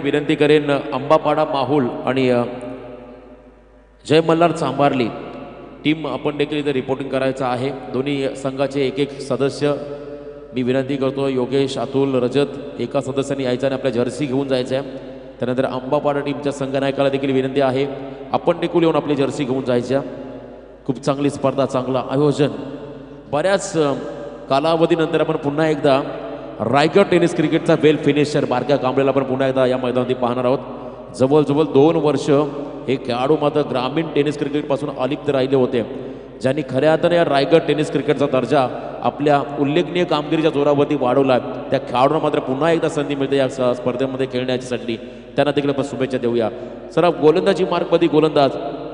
विनंती करेन अंबापाडा माहुल आणि जय मल्हार चांभारली टीम आपण देखील इथे रिपोर्टिंग करायचं आहे। दोन्ही संघाचे एक एक सदस्य मी विनंती करतो, योगेश, अतुल, रजत एका सदस्याने यायचं आणि आपल्या जर्सी घेऊन जायचं आहे। त्यानंतर अंबापाडा टीमच्या संघनायकाला देखील विनंती आहे, आपण देखील येऊन आपली जर्सी घेऊन जायच्या। खूप चांगली स्पर्धा, चांगला आयोजन। बऱ्याच कालावधीनंतर आपण पुन्हा एकदा रायगड टेनिस क्रिकेटचा वेल फिनिशर बारक्या कांबळेला आपण पुन्हा एकदा या मैदानात पाहणार आहोत। जवळजवळ 2 वर्ष हे खेळाडू मात्र ग्रामीण टेनिस क्रिकेटपासून अलिप्त राहिले होते, ज्यांनी खऱ्या अर्थाने या रायगड टेनिस क्रिकेटचा दर्जा आपल्या उल्लेखनीय कामगिरीच्या जोरावरती वाढवला। त्या खेळाडूंना मात्र पुन्हा एकदा संधी मिळते या स्पर्धेमध्ये खेळण्यासाठी, त्यांना देखील आपण शुभेच्छा देऊया। सर गोलंदाजी मार्गमध्ये गोलंदाज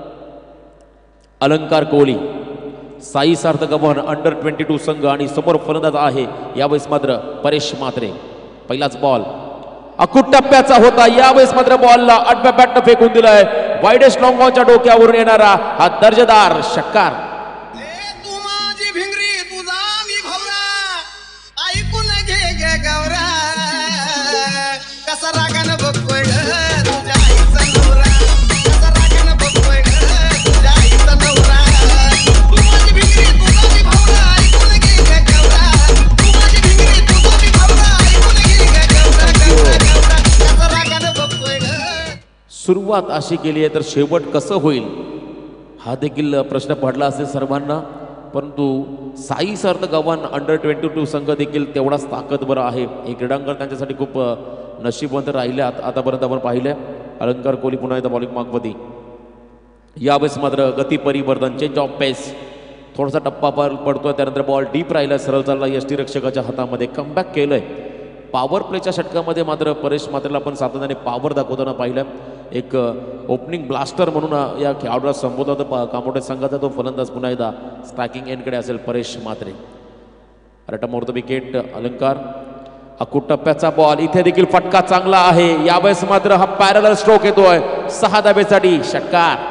अलंकार कोहली, साई सार्थक गव्हाण अंडर 22 संघ आणि समोर फलंदाज आहे यावेळेस मात्र परेश म्हात्रे। पहिलाच बॉल अकुट टप्प्याचा होता, यावेळेस मात्र बॉलला आडव्या बॅटनं फेकून दिलाय। वाईडेस्ट लॉंग ऑनच्या डोक्यावरून येणारा हा दर्जेदार षटकार। तू माझी भिंगरी तुझा मी भवरा, ऐकून घे गे गौरा, कसा रागानं बघतोय ग तुझ्या आईचा नवरा, कसा रागानं बघतोय ग तुझ्या आईचा नवरा। तू माझी भिंगरी तुझा मी भवरा, ऐकून घे गे गौरा, तू माझी भिंगरी तुझा मी भवरा, ऐकून घे गे गौरा, गौरा गौरा, कसा रागानं बघतोय ग। सुरुवात अशी केली आहे तर शेवट कसं होईल हा देखील प्रश्न पडला असेल सर्वांना, परंतु साई सार्थक गव्हाण अंडर 22 संघ देखील तेवढाच ताकदवर आहे। हे क्रीडांगण त्यांच्यासाठी खूप नशीबवंत राहिले आतापर्यंत आपण पाहिले। अलंकार कोहली पुन्हा एकदा बॉलिंग मागवती, यावेळेस मात्र गती परिवर्तन, चेंज ऑफ पेस, थोडासा टप्पा पडतोय, त्यानंतर बॉल डीप राहिला, सरळ चालला यष्टीरक्षकाच्या हातामध्ये, कमबॅक केलंय। पॉवर प्लेच्या षटकामध्ये मात्र परेश म्हात्रेला आपण सातत्याने पॉवर दाखवताना पाहिलं। एक ओपनिंग ब्लास्टर म्हणून या खेळाडूला संबोधला होता कामोटे संघाचा तो फलंदाज पुन्हा एकदा स्ट्रायकिंग एंडकडे असेल Paresh Mhatre. Right arm over the wicket Alankar, अकुट टप्प्याचा बॉल, इथे देखील फटका चांगला आहे, यावेळेस मात्र हा पॅरलल स्ट्रोक येतोय 6 धाब्यासाठी षटकार।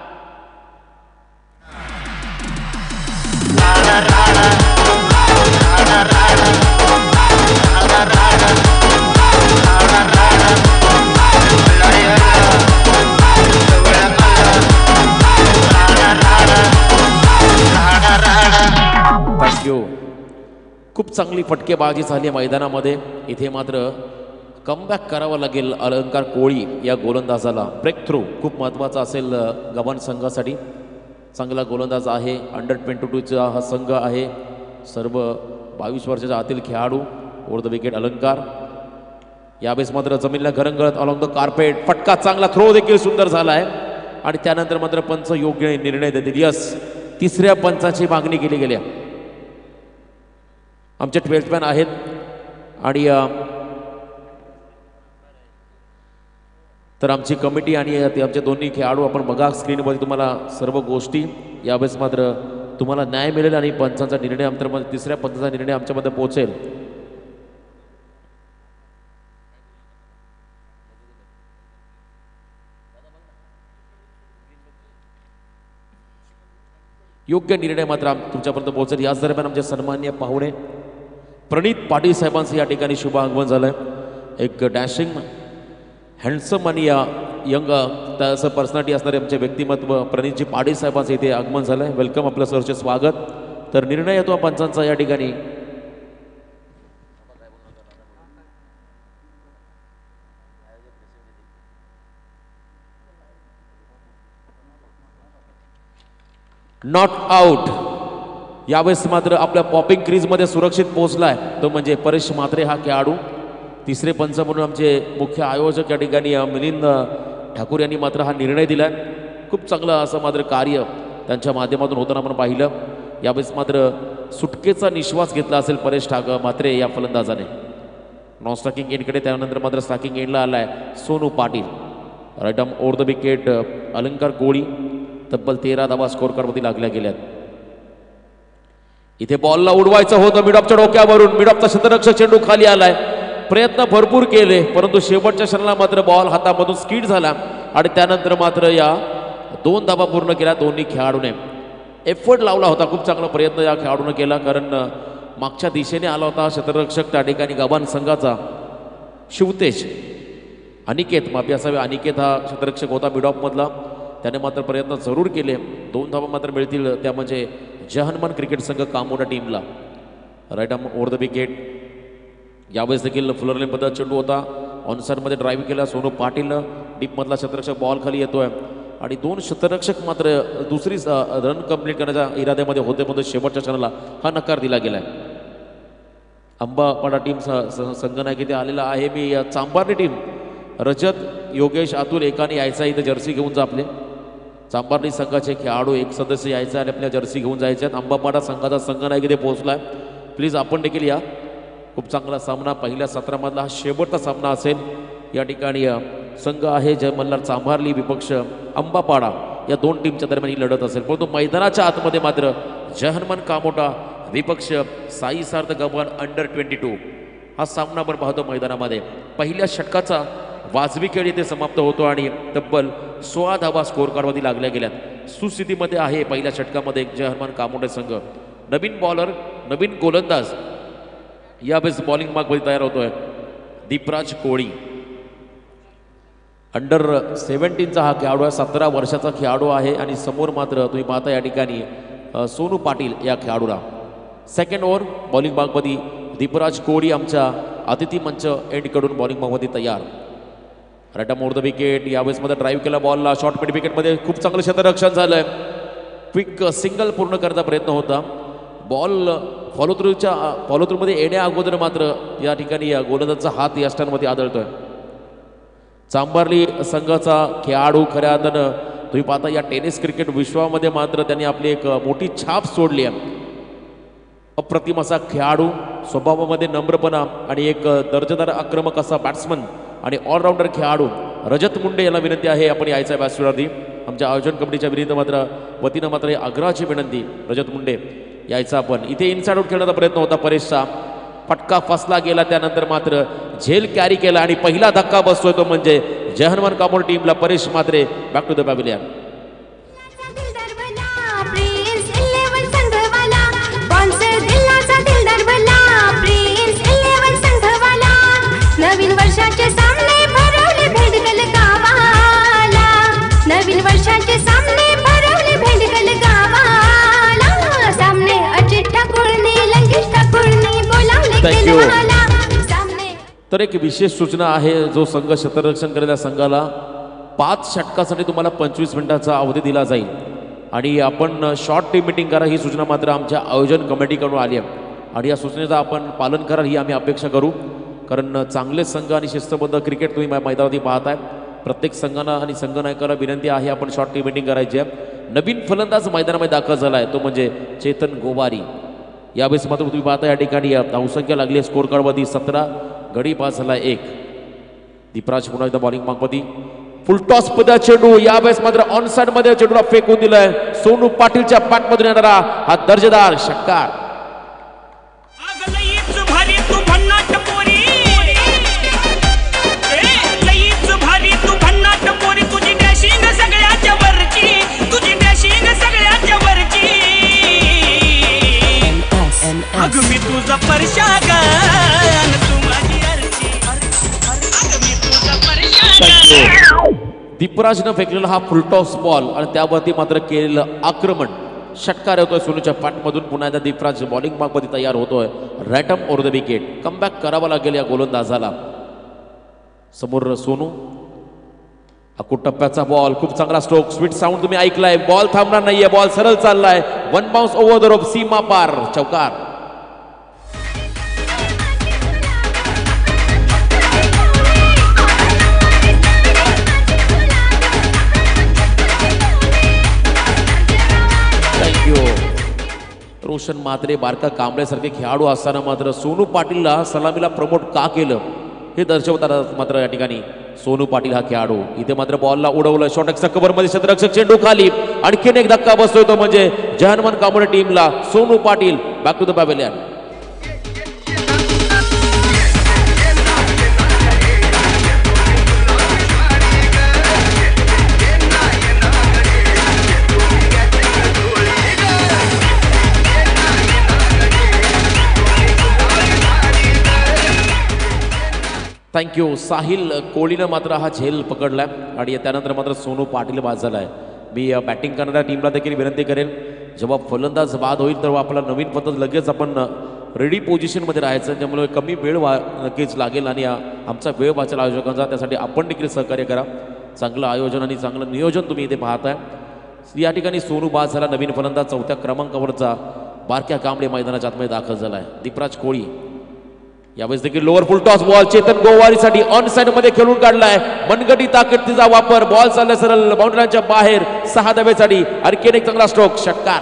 खूप चांगली फटकेबाजी झाली मैदानामध्ये। इथे मात्र कमबॅक करावं लागेल अलंकार कोहली या गोलंदाजाला। ब्रेक थ्रू खूप महत्त्वाचा असेल गव्हाण संघासाठी। चांगला गोलंदाज आहे, अंडर 22चा हा संघ आहे, सर्व 22 वर्षाच्या आतील खेळाडू। ओव्हर द विकेट अलंकार, यावेळेस मात्र जमिनीला घरंगळत अलॉंग द कार्पेट, फटका चांगला, थ्रो देखील सुंदर झाला आहे आणि त्यानंतर मात्र पंच योग्य निर्णय देतील। यस, तिसऱ्या पंचाची मागणी केली गेल्या। आमचे 12th मॅन आहेत आणि तर आमची कमिटी आणि आमचे दोन्ही खेळाडू आपण बघा स्क्रीनमध्ये तुम्हाला सर्व गोष्टी। यावेळेस मात्र तुम्हाला न्याय मिळेल आणि पंचांचा निर्णय आमच्या तिसऱ्या पंचाचा निर्णय आमच्यामध्ये पोहोचेल। योग्य निर्णय मात्र तुमच्यापर्यंत पोहोचेल। याच दरम्यान आमचे सन्माननीय पाहुणे प्रणित पाटील साहेबांचं या ठिकाणी शुभ आगमन झालंय। एक डॅशिंग हँडसम आणि यंग असं पर्सनॅलिटी असणारे आमचे व्यक्तिमत्व प्रणितजी पाटील साहेबांचं इथे आगमन झालंय। वेलकम, आपलं सरचे स्वागत। तर निर्णय येतो पंचांचा या ठिकाणी। नॉट आउट, यावेळेस मात्र आपल्या पॉपिंग क्रीजमध्ये सुरक्षित पोहोचलाय तो म्हणजे परेश म्हात्रे हा खेळाडू। तिसरे पंच म्हणून आमचे मुख्य आयोजक या ठिकाणी मिलिंद ठाकूर यांनी मात्र हा निर्णय दिलाय। खूप चांगलं असं मात्र कार्य त्यांच्या माध्यमातून होताना आपण पाहिलं। यावेळेस मात्र सुटकेचा निश्वास घेतला असेल परेश म्हात्रे या फलंदाजाने। नॉन स्ट्रायकिंग एंडकडे, त्यानंतर मात्र स्ट्रायकिंग एंडला आलाय Sonu Patil. Right arm over the wicket Alankar Kohli, तब्बल 13 धावा स्कोर कार्डवरती लागल्या गेल्यात। इथे बॉलला उडवायचं होतं मिडऑफच्या डोक्यावरून, मिडऑफचा क्षेत्ररक्षक चेंडू खाली आलाय, प्रयत्न भरपूर केले परंतु शेवटच्या क्षणाला मात्र बॉल हातामधून स्किड झाला आणि त्यानंतर मात्र या 2 धावा पूर्ण केल्या दोन्ही खेळाडूने। एफर्ट लावला होता, खूप चांगला प्रयत्न या खेळाडूने केला कारण मागच्या दिशेने आला होता क्षेत्ररक्षक त्या ठिकाणी गव्हाण संघाचा शिवतेज अनिकेत माफी असावे, अनिकेत हा क्षेत्ररक्षक होता मिड ऑफमधला, त्याने मात्र प्रयत्न जरूर केले. 2 धावा मात्र मिळतील, त्या म्हणजे जहनमान क्रिकेट संघ कामोडा टीमला. Right arm over the wicket. यावेळेस देखील फुलरलेनबद्दल चेंडू होता, ऑनसाईडमध्ये ड्राईव्ह केला सोनू पाटीलनं. डीपमधला क्षेत्ररक्षक बॉल खाली येतोय आणि 2 क्षेत्ररक्षक मात्र दुसरी रन कंप्लीट करण्याच्या इराद्यामध्ये होते, पण शेवटच्या क्षणाला हा नकार दिला गेलाय. अंबापाडा टीम संघनायक इथे आलेला आहे. मी चांभारली टीम रजत योगेश अतुल एकाने यायचा, इथे जर्सी घेऊन जा आपले. चांभारली संघाचे खेळाडू एक सदस्य यायचा आणि आपल्या जर्सी घेऊन जायचे आहेत. अंबापाडा संघाचा संघनायक इथे पोहोचलाय, प्लीज आपण देखील या. खूप चांगला सामना, पहिल्या सत्रामधला हा शेवटचा सामना असेल. या ठिकाणी संघ आहे जय मल्हार चांभारली विपक्ष अंबापाडा, या 2 टीमच्या दरम्यान ही लढत असेल. परंतु मैदानाच्या आतमध्ये मात्र जय हनुमान कामोटा विपक्ष साई सार्थ गव्हाण अंडर 22 हा सामना आपण पाहतो मैदानामध्ये. पहिल्या षटकाचा वाजवी खेळ इथे समाप्त होतो आणि तब्बल 16 धावा स्कोर कार्डवरती लागल्या गेल्यात. सुस्थितीमध्ये आहे पहिल्या षटकामध्ये जय हनुमान कामोटे संघ. नवीन बॉलर नवीन गोलंदाज यावेळेस बॉलिंग मार्कमध्ये तयार होतोय दीपराज कोळी. अंडर 17चा हा खेळाडू आहे, 17 वर्षाचा खेळाडू आहे आणि समोर मात्र तुम्ही पाहता या ठिकाणी सोनू पाटील या खेळाडूला. सेकंड ओव्हर बॉलिंग मार्कमध्ये दीपराज कोळी आमच्या अतिथी मंच एंडकडून बॉलिंग मार्कमध्ये तयार. Right arm over the wicket. यावेळेस मध्ये ड्राईव्ह केला बॉलला, शॉर्ट मिड विकेटमध्ये खूप चांगलं क्षेत्ररक्षण झालंय. क्विक सिंगल पूर्ण करण्याचा प्रयत्न होता. बॉल फॉलोथ्रूमध्ये येण्या अगोदर मात्र या ठिकाणी गोलंदाजाचा हात या स्टंपमध्ये आदळतोय. चांभारली संघाचा खेळाडू खऱ्या अर्थानं तुम्ही पाहता या टेनिस क्रिकेट विश्वामध्ये मात्र त्यांनी आपली एक मोठी छाप सोडली आहे. अप्रतिम असा खेळाडू, स्वभावामध्ये नम्रपणा आणि एक दर्जेदार आक्रमक असा बॅट्समन आणि ऑलराऊंडर खेळाडू रजत मुंडे याला विनंती आहे आपण यायचा आहे व्यासपीठावरती. आमच्या आयोजन कमिटीच्या विनंती वतीनं मात्र आग्रहाची विनंती रजत मुंडे यायचा आपण. इथे इनसाइड आउट खेळण्याचा प्रयत्न होता परेशचा, फटका फसला गेला, त्यानंतर मात्र झेल कॅरी केला आणि पहिला धक्का बसतोय तो म्हणजे जय हनुमान कामोड टीमला. Paresh Mhatre back to the pavilion. नवीन वर्षाचे सामने भरवले भेंडगल गावाला, नवीन वर्षाचे सामने भरवले भेंडगल गावाला. सामने अजित ठाकूरनी लंकेश ठाकूरनी बोलावले केलवाला सामने. तर एक विशेष सूचना आहे, जो संघ क्षेत्ररक्षण करेल त्या संघाला 5 षटकासाठी तुम्हाला 25 मिनिटाचा अवधी दिला जाईल आणि आपण शॉर्ट टीम मीटिंग करा ही सूचना मात्र आमच्या आयोजन कमिटीकडून आली आहे आणि या सूचनेचं आपण पालन कराल ही आम्ही अपेक्षा करू. कारण चांगले संघ आणि शिस्तबद्ध क्रिकेट तुम्ही मैदानावरती पाहताय. प्रत्येक संघाला आणि संघनायकाला विनंती आहे आपण शॉर्ट टीम मीटिंग करायची आहे. नवीन फलंदाज मैदानामध्ये दाखल झाला आहे तो म्हणजे चेतन गोवारी. यावेळेस मात्र तुम्ही पाहता या ठिकाणी धावसंख्या लागली आहे स्कोर कार्डवरती 17, गडी पास झाला 1. दीपराज पुन्हा एकदा बॉलिंग मार्कमध्ये फुलटॉस पदा चेंडू, यावेळेस मात्र ऑन साइड मध्ये चेंडूला फेकून दिलाय. सोनू पाटीलच्या पॅटमधून येणारा हा दर्जेदार षटकार. दीपराजनं फेकलेला हा फुलटॉस बॉल आणि त्यावरती मात्र केलेलं आक्रमण षटकार येतोय सोनूच्या पाठमधून. पुन्हा एकदा दीपराज बॉलिंग मार्कमध्ये तयार होतोय. Right arm over the wicket. Comeback करावा लागेल या गोलंदाजाला. समोर सोनू, अकुट टप्प्याचा बॉल, खूप चांगला स्ट्रोक, स्वीट साऊंड तुम्ही ऐकलाय. बॉल थांबणार नाहीये, बॉल सरळ चाललाय. 1 बाउन्स ओव्हर द रोप, सीमा पार, चौकार. रोशन मात्रे बारका कांबळेसारखे खेळाडू असताना मात्र सोनू पाटीलला सलामीला प्रमोट का केलं हे दर्शवतात मात्र या ठिकाणी सोनू पाटील हा खेळाडू. इथे मात्र बॉलला उडवलं, शॉर्ट कव्हरमध्ये क्षेत्ररक्षक चेंडू खाली, आणखीन एक धक्का बसतोय तो म्हणजे जय हनुमान कामोडे टीमला. Sonu Patil back to the pavilion. Thank you. Sahil कोळीनं मात्र हा झेल पकडलाय आणि त्यानंतर मात्र सोनू पाटील बाद झालाय. मी बॅटिंग करणाऱ्या टीमला देखील विनंती करेन, जेव्हा फलंदाज बाद होईल तेव्हा आपला नवीन पद्धत लगेच आपण रेडी पोझिशनमध्ये राहायचं, त्यामुळे कमी वेळ नक्कीच लागेल आणि आमचा वेळ वाचेल आयोजकांचा. त्यासाठी आपण देखील सहकार्य करा. चांगलं आयोजन आणि चांगलं नियोजन तुम्ही इथे पाहताय. या ठिकाणी सोनू बाद झाला. नवीन फलंदाज 4थ्या क्रमांकावरचा बारक्या कांबळे मैदानाच्या आतमध्ये दाखल झालाय. दीपराज कोळी यावेळेस देखील lower full toss ball Chetan गोवारीसाठी ऑन साइड मध्ये खेळून काढलाय. मनगटी ताकदीचा वापर, बॉल चाललाय सरळ बाउंड्रीच्या बाहेर. 6 धाब्यासाठी आणखी एक चांगला स्ट्रोक, षटकार.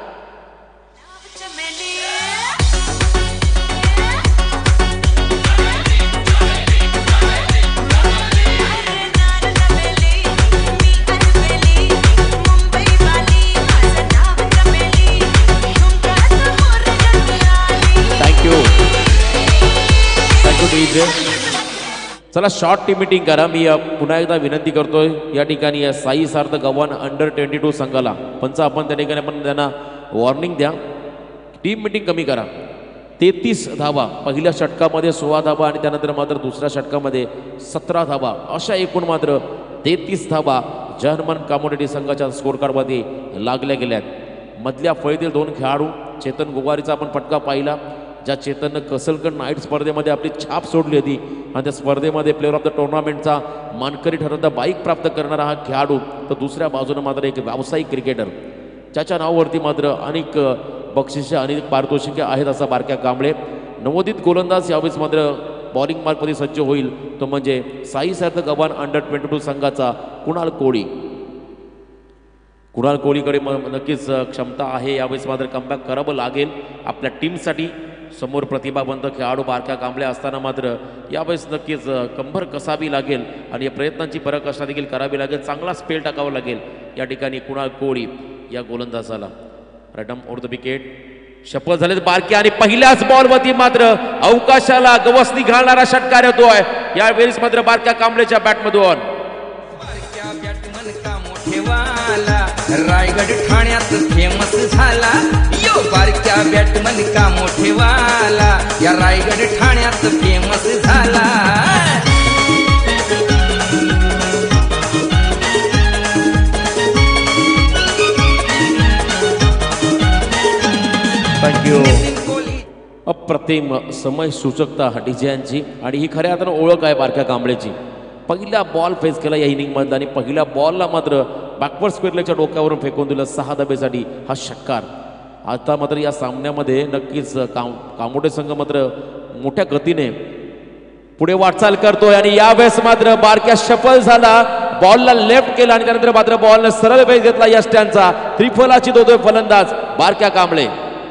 चला शॉर्ट टीम मीटिंग करा. मी पुन्हा एकदा विनंती करतोय या ठिकाणी साई सार्थ गव्हाण अंडर 22 संघाला पंच आपण त्या ठिकाणी आपण त्यांना वॉर्निंग द्या. टीम मीटिंग कमी करा. 33 धावा पहिल्या षटकामध्ये, 16 धावा आणि त्यानंतर मात्र दुसऱ्या षटकामध्ये 17 धावा, अशा एकूण मात्र 33 धावा जर्मन कमोडिटी संघाच्या स्कोर कार्डमध्ये लागल्या गेल्यात. मधल्या फळीतील 2 खेळाडू चेतन गोवारीचा आपण फटका पाहिला, ज्या चेतननं कसलकड नाईट स्पर्धेमध्ये आपली छाप सोडली होती आणि त्या स्पर्धेमध्ये प्लेअर ऑफ द टुर्नामेंटचा मानकरी ठरवता बाईक प्राप्त करणारा हा खेळाडू. तर दुसऱ्या बाजूनं मात्र एक व्यावसायिक क्रिकेटर ज्याच्या नावावरती मात्र अनेक बक्षिसे अनेक पारितोषिके आहेत असा बारक्या कांबळे. नवोदित गोलंदाज यावेळेस मात्र बॉलिंग मार्कमध्ये सज्ज होईल, तो म्हणजे साई सार्थ गव्हाण अंडर 22 संघाचा कुणाल कोळी. कुणाल कोळीकडे नक्कीच क्षमता आहे. यावेळेस मात्र कमबॅक करावं लागेल आपल्या टीमसाठी. समोर प्रतिभावंत खेळाडू बारक्या कांबळे असताना मात्र यावेळेस नक्कीच कंबर कसावी लागेल आणि या प्रयत्नांची पराकाष्ठा देखील करावी लागेल. चांगला स्पेल टाकावा लागेल या ठिकाणी कुणाल कोळी या गोलंदाजाला. रडम ओव्हर द विकेट शपथ झाले बारक्या आणि पहिल्याच बॉलवरती मात्र अवकाशाला गवसणी घालणारा षटकार येतोय. यावेळेस मात्र बारक्या कांबळेच्या बॅटमधून. रायगड ठाण्यात फेमस झाला यो बारक्या बॅटमन का मोठेवाला, या रायगड ठाण्यात फेमस झाला. थँक्यू. अप्रतिम समय सूचकता डीजेची आणि ही खऱ्या अर्थानं ओळख आहे बारक्या कांबळेची. पहिला बॉल फेस केला या इनिंगमध्ये आणि पहिल्या बॉलला मात्र बॅकवर्ड स्क्वेअरलेगच्या डोक्यावरून फेकून दिलं 6 धाब्यासाठी हा षटकार. आता मात्र या सामन्यामध्ये नक्कीच कामोडे संघ मात्र मोठ्या गतीने पुढे वाटचाल करतोय आणि यावेळेस मात्र बारक्या सफल झाला. बॉलला लेफ्ट केला आणि त्यानंतर मात्र बॉलने सरळ बेस घेतला या स्टँडचा. त्रिफलाची दोन फलंदाज बारक्या कांबळे.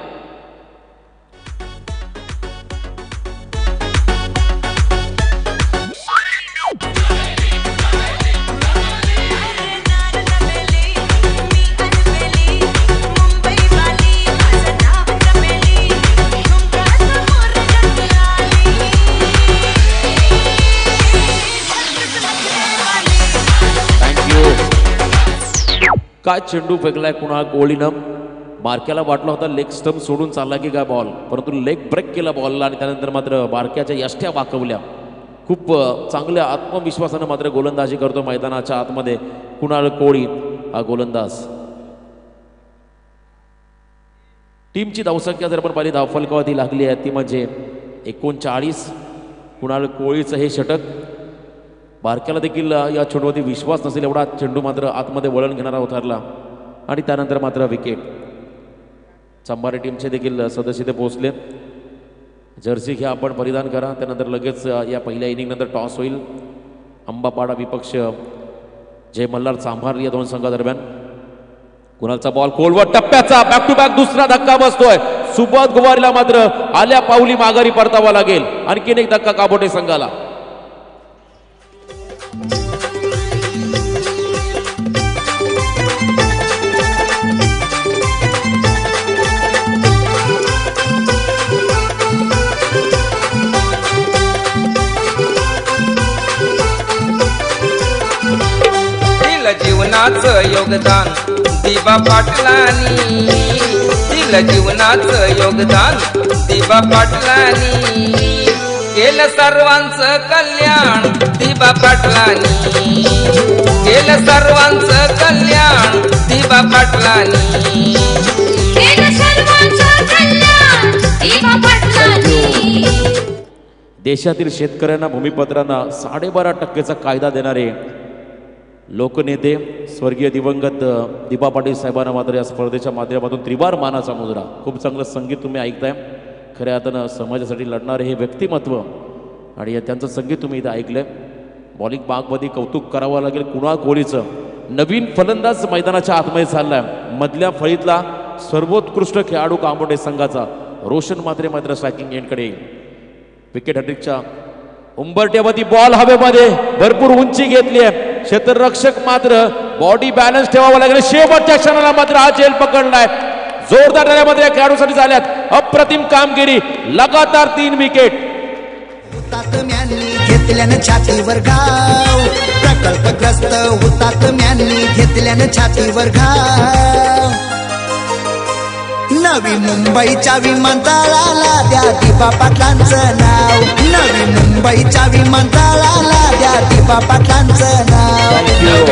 काय चेंडू फेकलाय कुणाल कोळीनं. बारक्याला वाटला होता लेग स्टंप सोडून चालला की काय बॉल, परंतु लेग ब्रेक केला बॉलला आणि त्यानंतर मात्र बारक्याच्या यष्ट्या वाकवल्या. खूप चांगल्या आत्मविश्वासानं मात्र गोलंदाजी करतो मैदानाच्या आतमध्ये कुणाल कोळी हा गोलंदाज. टीमची धावसंख्या जर आपण पाहिली धावफलकावरती लागली आहे ती म्हणजे 39. कुणाल कोळीचं हे षटक. बारक्याला देखील या चेंडूवरती विश्वास नसेल एवढा चेंडू मात्र आतमध्ये वळण घेणारा उतरला आणि त्यानंतर मात्र विकेट. चांभारे टीमचे देखील सदस्य ते पोहोचले. जर्सी घ्या आपण परिधान करा. त्यानंतर लगेच या पहिल्या इनिंग नंतर टॉस होईल. अंबापाडा विपक्ष जय मल्हार चांभार या दोन संघादरम्यान. कुणालचा बॉल खोलवर टप्प्याचा बॅक टू बॅक दुसरा धक्का बसतोय. सुबोध गुवारीला मात्र आल्या पाऊली माघारी परतावा लागेल. आणखीन एक धक्का काबोटे संघाला. जीवनाचं योगदान दिबा पाटलांनी दिलं. जीवनाचं योगदान दिबा पाटलांनी केलं सर्वांचं कल्याण दिबा पाटलांनी, केलं सर्वांचं कल्याण दिबा पाटलांनी, केलं सर्वांचं कल्याण दिबा पाटलांनी. देशातील शेतकऱ्यांना भूमिपत्रांना 12.5% कायदा देणारे लोकनेते स्वर्गीय दिवंगत दिबा पाटील साहेबांना मात्र या स्पर्धेच्या माध्यमातून त्रिवार मानाचा मुजरा. खूप चांगलं संगीत तुम्ही ऐकताय. खऱ्या अर्थानं समाजासाठी लढणारे हे व्यक्तिमत्व आणि त्यांचं संगीत तुम्ही इथं ऐकलंय. बॉलिंग बागमध्ये कौतुक करावं लागेल कुणाल कोहलीचं. नवीन फलंदाज मैदानाच्या आतमध्ये चाललाय. मधल्या फळीतला सर्वोत्कृष्ट खेळाडू कांबोडे संघाचा रोशन मात्र स्ट्रायकिंग एंडकडे येईल. विकेट हॅट्रिकच्या उंबरट्यावरती बॉल हवेमध्ये भरपूर उंची घेतली आहे. क्षेत्ररक्षक मात्र बॉडी बॅलन्स ठेवावा लागेल. शेवटच्या क्षणाला मात्र हा झेल पकडलाय. जोरदार लढ्यामध्ये या खेळाडूसाठी झाल्यात अप्रतिम कामगिरी. लगातार 3 विकेट. हुतात्म्यांनी घेतल्यानं छातीवर घाव, प्रकल्पग्रस्त हुतात्म्यांनी घेतल्यानं छातीवर घाव. नवी मुंबईच्या विमानतळाला द्या दिबा पाटलांचं नाव, नवी मुंबईच्या विमानतळाला द्या दिबा पाटलांचं नाव.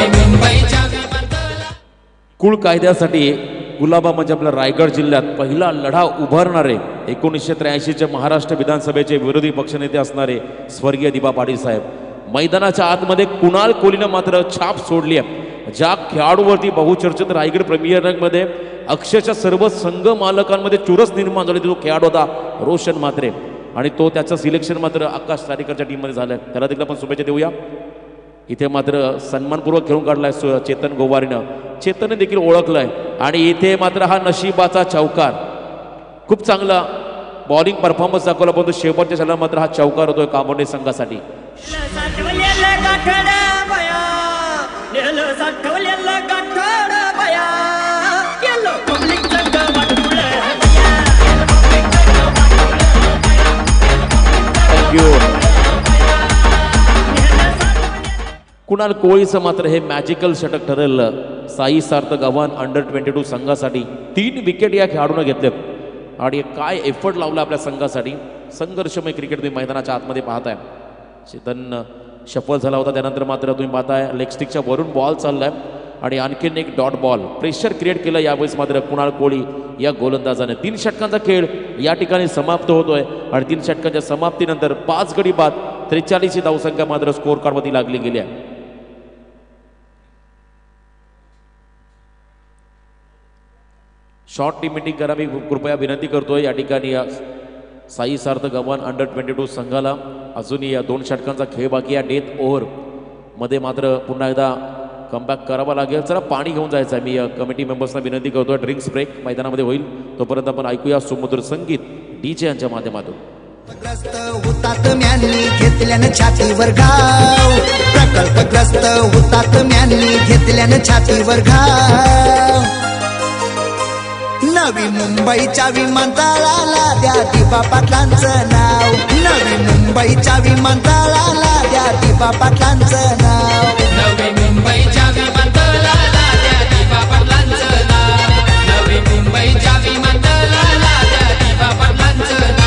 कुळ कायद्यासाठी गुलाबा म्हणजे आपल्या रायगड जिल्ह्यात पहिला लढा उभारणारे 1983चे महाराष्ट्र विधानसभेचे विरोधी पक्षनेते असणारे स्वर्गीय दिबा पाटील साहेब. मैदानाच्या आतमध्ये कुणाल कोहलीनं मात्र छाप सोडली आहे. ज्या खेळाडूवरती बहुचर्चित रायगड प्रीमियर लीगमध्ये अक्षरशः सर्व संघ मालकांमध्ये चुरस निर्माण झाली तो खेळाडू होता रोशन मात्रे. आणि तो त्याचं सिलेक्शन मात्र आकाश तारेकरच्या टीममध्ये झालं. त्याला देखील आपण शुभेच्छा देऊया. इथे मात्र सन्मानपूर्वक खेळून काढलाय चेतन गोवारीनं. चेतनने देखील ओळखलंय. आणि इथे मात्र हा नशिबाचा चौकार. खूप चांगला बॉलिंग परफॉर्मन्स दाखवला परंतु शेवटच्या क्षणाला मात्र हा चौकार होतोय कांबोडे संघासाठी. कुणाल कोहलीचं मात्र हे मॅजिकल षटक ठरलं. साई सार्थक आव्हान अंडर-22 संघासाठी 3 विकेट या खेळाडूनं घेतलेत. आणि काय एफर्ट लावला आपल्या संघासाठी. संघर्षमय क्रिकेट तुम्ही मैदानाच्या आतमध्ये पाहताय. चेतन शफल झाला होता त्यानंतर मात्र तुम्ही पाहताय लेग स्टिकच्या वरून बॉल चाललाय आणि आणखीन एक डॉट बॉल. प्रेशर क्रिएट केलं यावेळेस मात्र कुणाल कोहली या गोलंदाजाने. 3 षटकांचा खेळ या ठिकाणी समाप्त होतोय आणि 3 षटकांच्या समाप्तीनंतर 5 गडी बाद 43 धावसंख्या मात्र स्कोर कार्डवरती लागली गेली आहे. शॉर्ट टीम मीटिंग करा मी कृपया विनंती करतोय. या ठिकाणी साई सार्थक आव्हान अंडर-22 संघाला अजूनही या 2 षटकांचा खेळ बाकी आहे. डेथ ओव्हर मध्ये मात्र पुन्हा एकदा कमबॅक करावा लागेल. जरा पाणी घेऊन जायचं आहे. मी कमिटी मेंबर्सना विनंती करतोय. ड्रिंक्स ब्रेक मैदानामध्ये होईल. तोपर्यंत आपण ऐकूया सुमधुर संगीत डीजे यांच्या माध्यमातून. ग्रस्त हुतात्म्यांनी घेतल्यानं छातीवर घाव, प्रकल्पग्रस्त हुतात्म्यांनी घेतल्यानं छातीवर घाव. नवी मुंबईच्या विमानतळाला द्या दिबा पाटलांचं नाव, नवी मुंबईच्या विमानतळाला द्या दिबा पाटलांचं नाव. नवी मुंबईच्या विमानतळाला द्या दिबा पाटलांचं नाव, नवी मुंबईच्या विमानतळाला द्या दिबा पाटलांचं नाव.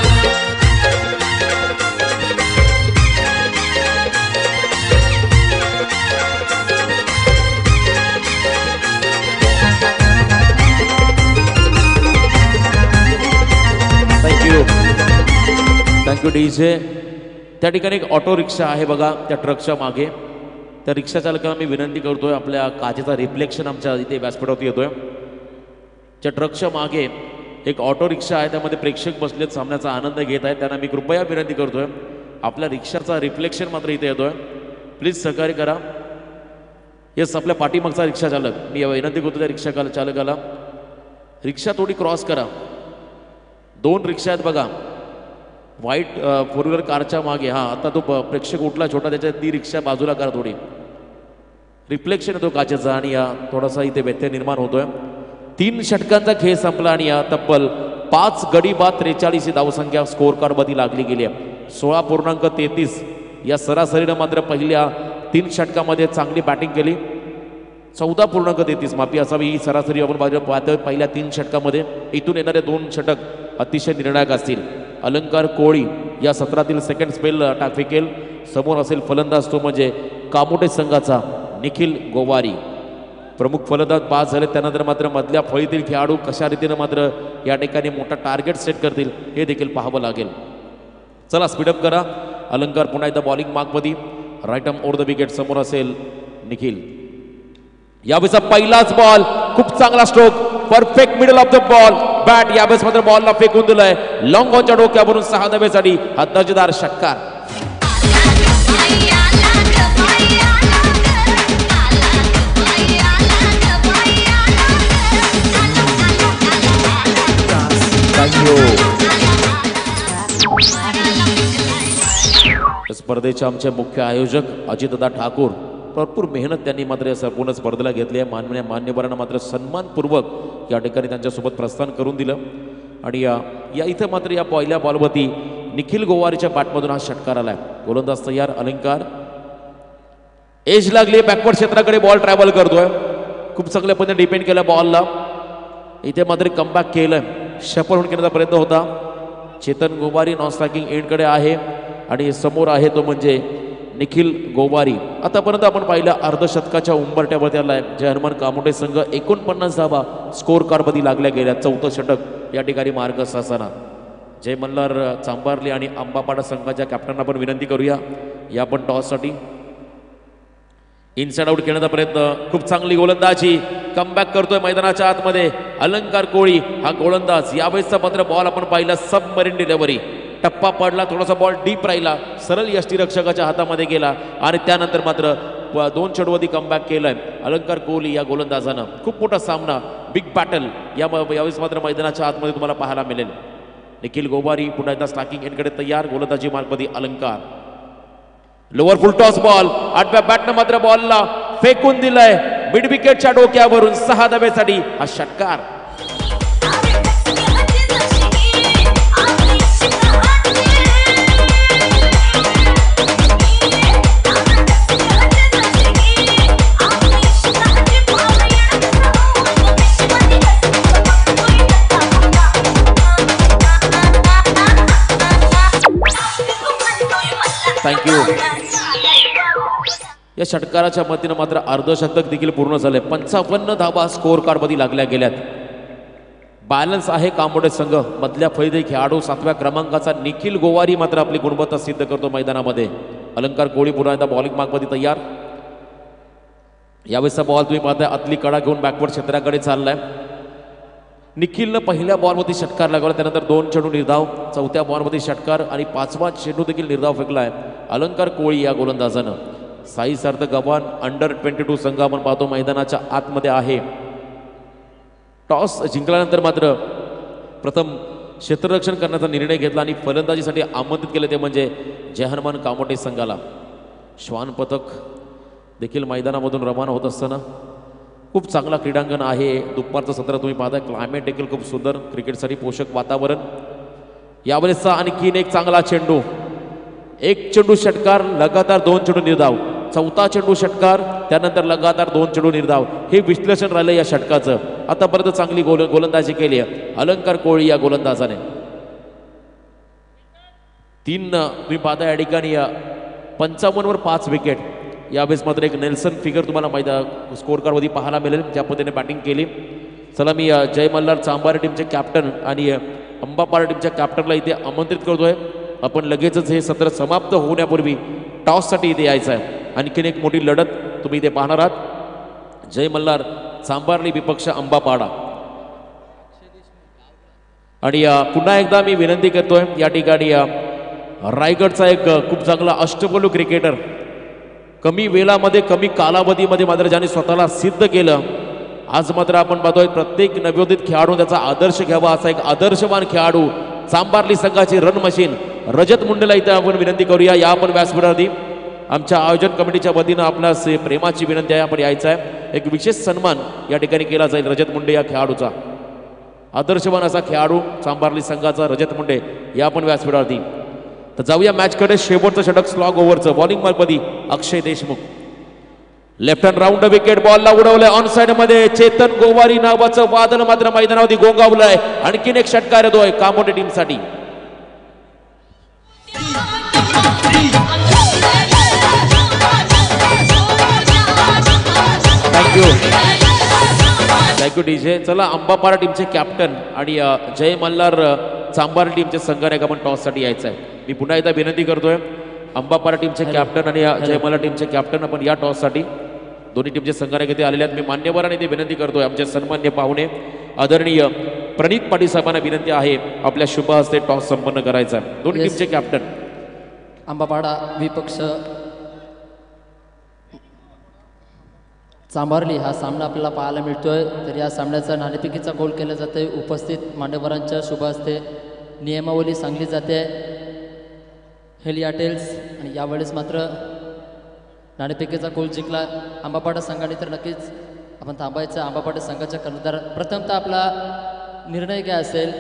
Thank you DJ. त्या ठिकाणी एक ऑटो रिक्षा आहे बघा त्या ट्रकच्या मागे. त्या रिक्षा चालकाला मी विनंती करतोय आपल्या काचेचा रिफ्लेक्शन आमच्या इथे व्यासपीठावरती येतोय. त्या ट्रकच्या मागे एक ऑटो रिक्षा आहे त्यामध्ये प्रेक्षक बसलेत सामन्याचा आनंद घेत आहेत. त्यांना मी कृपया विनंती करतोय आपल्या रिक्षाचा रिफ्लेक्शन मात्र इथे येतोय. प्लीज सहकार्य करा. येस आपल्या पाठीमागचा रिक्षा चालक मी विनंती करतो त्या रिक्षा चालकाला रिक्षा थोडी क्रॉस करा. 2 रिक्षा आहेत बघा व्हाईट 4 व्हीलर कारच्या मागे. हां आता तो प्रेक्षक उठला छोटा त्याच्या ती रिक्षा बाजूला करा. थोडी रिफ्लेक्शन येतो काचेचा आणि या थोडासा इथे व्यत्यय निर्माण होतोय. 3 षटकांचा खेळ संपला आणि या तब्बल 5 गडी बाद 43 धावसंख्या स्कोर कार्डवरती लागली गेली आहे. 16.33 या सरासरीनं मात्र पहिल्या 3 षटकामध्ये चांगली बॅटिंग केली. 14.33 माफी असावी ही सरासरी आपण पाहतोय पहिल्या 3 षटकामध्ये. इथून येणारे 2 षटक अतिशय निर्णायक असतील. अलंकार कोळी या सत्रातील सेकंड स्पेल फेकेल. समोर असेल फलंदाज तो म्हणजे कामोटे संघाचा निखिल गोवारी. प्रमुख फलंदाज बाद झाले त्यानंतर मात्र मधल्या फळीतील खेळाडू कशा रीतीनं मात्र या ठिकाणी मोठा टार्गेट सेट करतील हे देखील पाहावं लागेल. चला स्पीडअप करा. अलंकार पुन्हा एकदा बॉलिंग मार्कमध्ये. Right arm over the wicket. समोर असेल निखिल. यावेळेचा पहिलाच बॉल खूप चांगला stroke. Perfect middle of the ball. Bat यावेळेस मात्र बॉलला फेकून दिलाय. लॉंग ऑनच्या डोक्यावरून 6 धाब्यासाठी हा दर्जेदार षटकार. स्पर्धेचे आमचे मुख्य आयोजक अजितदादा ठाकूर भरपूर मेहनत त्यांनी मात्र या संपूर्ण स्पर्धेला घेतली आहे. मान्यवरांना मात्र सन्मानपूर्वक या ठिकाणी त्यांच्यासोबत प्रस्थान करून दिलं. आणि या इथं मात्र या पहिल्या बॉलवरती निखिल गोवारीच्या बॅटमधून हा षटकार आलाय. गोलंदाज तयार. अलंकार एज लागली. बॅकवर्ड क्षेत्राकडे बॉल ट्रॅव्हल करतोय. खूप चांगल्या पद्धतीने डिपेंड केलं बॉलला. इथे मात्र कमबॅक केलंय. शफल होऊन घेण्याचा प्रयत्न होता. चेतन गोवारी नॉन स्ट्रायकिंग एंडकडे आहे आणि समोर आहे तो म्हणजे निखिल गोवारी. आतापर्यंत आपण पाहिलं अर्धशतकाच्या उंबरट्यावरती आलाय. जय हनुमान कामोटे संघ 49 धावा स्कोर कार्डमध्ये लागल्या गेल्या. 4थं षटक या ठिकाणी मार्गस्थ असताना जय मल्हार चांबारली आणि आंबापाडा संघाच्या कॅप्टनना आपण विनंती करूया या पण टॉससाठी. इनसाइड आउट खेळण्याचा प्रयत्न. खूप चांगली गोलंदाजी. कमबॅक करतोय मैदानाच्या आतमध्ये अलंकार कोळी हा गोलंदाज. यावेळेसचा मात्र बॉल आपण पाहिला सबमरीन डिलिव्हरी. टप्पा पडला. थोडासा बॉल डीप राहिला. सरळ यष्टीरक्षकाच्या हातामध्ये गेला आणि त्यानंतर मात्र 2 चढवती कमबॅक केलंय अलंकार कोहली या गोलंदाजानं. खूप मोठा सामना. बिग बॅटल यावेळेस मात्र मैदानाच्या आतमध्ये तुम्हाला पाहायला मिळेल. निखिल गोवारी पुन्हा एकदा स्ट्रायकिंग एंडकडे तयार. गोलंदाजी मार्कमध्ये अलंकार. Lower full toss ball. 8व्या बॅटनं मात्र बॉलला फेकून दिलंय मिड विकेटच्या डोक्यावरून. 6 धाब्यासाठी हा षटकार. थँक्यू. या षटकाराच्या मतीनं मात्र अर्धशतक देखील पूर्ण झाले. 55 धावा स्कोर कार्डमध्ये लागल्या गेल्यात. बॅलन्स आहे कामोटे संघ. मधल्या फळीतील खेळाडू 7व्या क्रमांकाचा निखिल गोवारी मात्र आपली गुणवत्ता सिद्ध करतो मैदानामध्ये. अलंकार कोळी पुन्हा एकदा बॉलिंग मार्कमध्ये तयार. यावेळेसचा बॉल तुम्ही पाहताय आतली कडा घेऊन बॅकवर्ड क्षेत्राकडे चाललाय. निखिलनं पहिल्या बॉलमध्ये षटकार लागवला. त्यानंतर 2 चेंडू निर्धाव. 4थ्या बॉलमध्ये षटकार आणि 5वा चेंडू देखील निर्धाव फेकलाय अलंकार कोळी या गोलंदाजानं. साई सार्थ गव्हाण अंडर 22 संघ आपण पाहतो मैदानाच्या आतमध्ये आहे. टॉस जिंकल्यानंतर मात्र प्रथम क्षेत्ररक्षण करण्याचा निर्णय घेतला आणि फलंदाजीसाठी आमंत्रित केले ते म्हणजे जय हनुमान कामोटे संघाला. श्वान पथक देखील मैदानामधून रवाना होत असताना खूप चांगला क्रीडांगण आहे. दुपारचं सत्र तुम्ही पाहताय. क्लायमेट देखील खूप सुंदर. क्रिकेटसाठी पोषक वातावरण. यावेळेसचा आणखीन एक चांगला चेंडू. 1 चेंडू षटकार. लगातार 2 चेंडू निर्धाव. 4था चेंडू षटकार. त्यानंतर लगातार 2 चेंडू निर्धाव. हे विश्लेषण राहिलं या षटकाचं. आतापर्यंत चांगली गोलंदाजी केली आहे अलंकार कोळी या गोलंदाजाने. 3 तुम्ही पाहताय या ठिकाणी 55 वर 5 विकेट. यावेळेस मात्र एक नेल्सन फिगर तुम्हाला स्कोर कार्डमध्ये पाहायला मिळेल. ज्या पद्धतीने बॅटिंग केली. चला मी जय मल्हार चांबारे टीमचे कॅप्टन आणि अंबापाडा टीमच्या कॅप्टनला इथे आमंत्रित करतोय. आपण लगेचच हे सत्र समाप्त होण्यापूर्वी टॉससाठी इथे यायचं आहे. आणखीन एक मोठी लढत तुम्ही इथे पाहणार आहात. जय मल्हार चांबारली विपक्ष अंबापाडा. आणि पुन्हा एकदा मी विनंती करतोय या ठिकाणी रायगडचा एक खूप चांगला अष्टपैलू क्रिकेटर. कमी वेळामध्ये कमी कालावधीमध्ये मात्र ज्याने स्वतःला सिद्ध केलं. आज मात्र आपण पाहतोय प्रत्येक नवोदित खेळाडू त्याचा आदर्श घ्यावा. असा एक आदर्शवान खेळाडू चांबारली संघाची रन मशीन रजत मुंडेला इथं आपण विनंती करूया. या आपण व्यासपीठावरती आमच्या आयोजन कमिटीच्या वतीनं आपणास प्रेमाची विनंती आहे. आपण यायचं आहे. एक विशेष सन्मान या ठिकाणी केला जाईल रजत मुंडे या खेळाडूचा. आदर्शवान असा खेळाडू चांबारली संघाचा रजत मुंडे या आपण व्यासपीठावरती. तर जाऊया मॅचकडे. शेवटचं षटक स्लॉग ओव्हरचं. बॉलिंग मार्कमध्ये Akshay Deshmukh. Left hand round wicket. बॉलला उडवलंय ऑन साइड मध्ये. चेतन गोवारी नावाचं वादळ मात्र मैदानावरती गोंगावलंय. आणखीन एक षटकार येतोय कामोटे टीमसाठी. Thank you DJ. चला अंबापाडा टीमचे कॅप्टन आणि जय मल्हार चांभार टीमचे संघानायक आपण टॉससाठी यायचं आहे. मी पुन्हा एकदा विनंती करतोय अंबापाडा टीमचे कॅप्टन आणि जय मल्हार टीमचे कॅप्टन आपण या टॉससाठी. दोन्ही टीमचे संघानायक इथे आलेले आहेत. मी मान्यवरांनी ते विनंती करतोय आमचे सन्मान्य पाहुणे आदरणीय प्रणित पाटील साहेबांना विनंती आहे आपल्या शुभ हस्ते टॉस संपन्न करायचा आहे. दोन्ही टीमचे कॅप्टन आंबापाडा विपक्ष चांभारली हा सामना आपल्याला पाहायला मिळतोय. तर या सामन्याचा नाणेफेकीचा गोल केला जातोय. उपस्थित मान्यवरांच्या शुभ हस्ते नियमावली सांगली जाते हेलियाटेल्स. आणि यावेळेस मात्र नाणेफेकीचा गोल जिंकला आंबापाडा संघाने. तर नक्कीच आपण थांबायचं. आंबापाडा संघाच्या कर्णधार प्रथमतः आपला निर्णय काय असेल?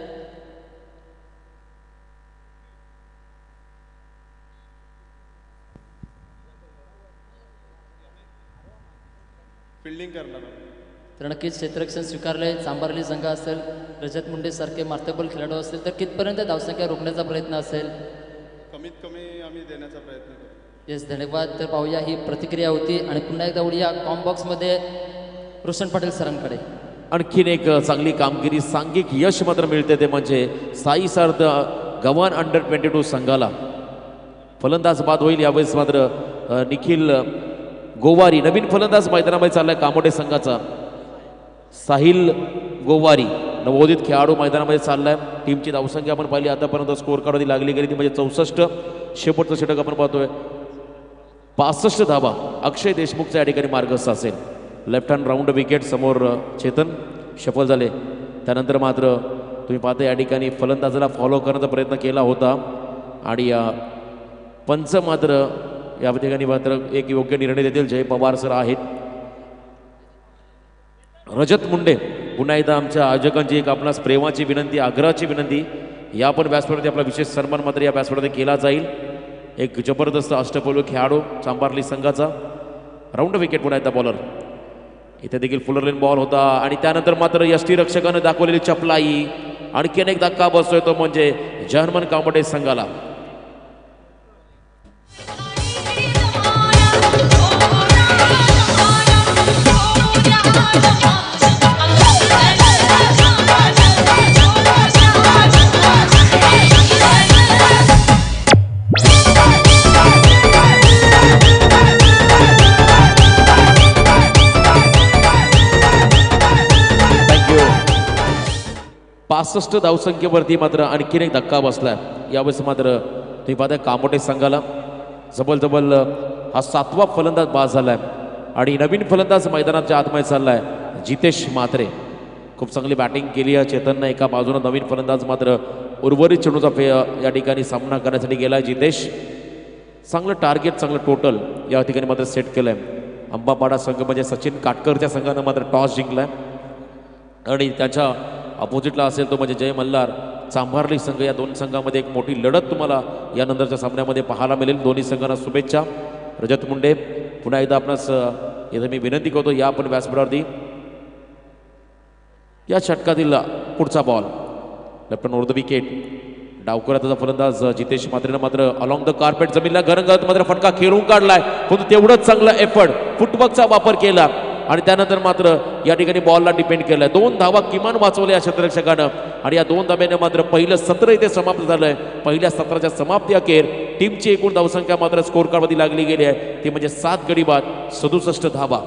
फिल्डिंग करणार. तर नक्कीच क्षेत्ररक्षण स्वीकारले. चांभारली संघ असेल, रजत मुंडे सारखे मार्तबल खेळाडू असतील तर कितपर्यंत धावसंख्या रोखण्याचा प्रयत्न असेल? कमीत कमी आम्ही देण्याचा प्रयत्न करू. येस, धन्यवाद. तर पाहूया ही प्रतिक्रिया होती. आणि पुन्हा एकदा उडूया कॉम्बॉक्समध्ये रोशन पाटील सरांकडे. आणखीन एक चांगली कामगिरी सांघिक यश मात्र मिळते ते म्हणजे साई सार्थ गव्हाण अंडर 22 संघाला फलंदाज बाद होईल. यावेळेस मात्र निखिल गोवारी नवीन फलंदाज मैदानामध्ये चाललाय कामोटे संघाचा. साहिल गोवारी नवोदित खेळाडू मैदानामध्ये चाललाय. टीमची धावसंख्या आपण पाहिली आतापर्यंत स्कोर कार्डमध्ये लागली गेली ती म्हणजे 64. शेवटचं षटक आपण पाहतोय 65 धावा. अक्षय देशमुखचा या ठिकाणी मार्गस्थ असेल. लेफ्ट हँड राऊंड विकेट समोर चेतन शफल झाले. त्यानंतर मात्र तुम्ही पाहता या ठिकाणी फलंदाजाला फॉलो करण्याचा प्रयत्न केला होता आणि पंच मात्र या ठिकाणी मात्र एक योग्य निर्णय देतील. जय पवार सर आहेत. रजत मुंडे पुन्हा एकदा आमच्या आयोजकांची एक आपणास प्रेमाची विनंती आग्रहाची विनंती या पण व्यासपीठावरती आपला विशेष सन्मान मात्र या व्यासपीठावरती केला जाईल. एक जबरदस्त अष्टपैलू खेळाडू चांभारली संघाचा. राऊंड विकेट पुन्हा एकदा बॉलर इथे देखील फुलरलेन बॉल होता आणि त्यानंतर मात्र यष्टीरक्षकानं दाखवलेली चपलाई. आणखीन एक धक्का बसतोय तो म्हणजे जर्मन कामोटे संघाला. थँक्यू. 65 धावसंख्येवरती मात्र आणखीन एक धक्का बसलाय. यावेळेस मात्र तुम्ही पाहताय कामोटे संघाला जबल हा 7वा फलंदाज बाद झालाय आणि नवीन फलंदाज मैदानाच्या आतमध्ये चाललाय जितेश म्हात्रे. खूप चांगली बॅटिंग केली आहे चेतननं. एका बाजूनं नवीन फलंदाज मात्र उर्वरित चेंडूचा या ठिकाणी सामना करण्यासाठी गेलाय जितेश. चांगलं टार्गेट चांगलं टोटल या ठिकाणी मात्र सेट केलंय. अंबापाडा संघ म्हणजे सचिन काटकरच्या संघानं मात्र टॉस जिंकलाय आणि त्याच्या अपोजिटला असेल तो म्हणजे जय मल्हार चांभारली संघ. या दोन संघामध्ये एक मोठी लढत तुम्हाला यानंतरच्या सामन्यामध्ये पाहायला मिळेल. दोन्ही संघांना शुभेच्छा. रजत मुंडे पुन्हा एकदा आपणास इथं मी विनंती करतो या आपण व्यासपीठावरती या षटकातील पुढचा ball left on the wicket. डावकराचा फलंदाज जितेश म्हात्रेनं मात्र अलॉंग द कार्पेट जमीनला गरंगत मात्र फटका खेळून काढलाय. पण तेवढंच चांगला एफर्ट फुटवर्कचा वापर केला आणि त्यानंतर मात्र या ठिकाणी बॉलला डिपेंड केलाय. 2 धावा किमान वाचवल्या क्षेत्ररक्षकानं आणि या 2 धाब्याने मात्र पहिलं सत्र इथे समाप्त झालंय. पहिल्या सत्राच्या समाप्ती अखेर टीमची एकूण धावसंख्या मात्र स्कोर कार्डमध्ये लागली गेली आहे ती म्हणजे 7 गडी बाद 67 धावा.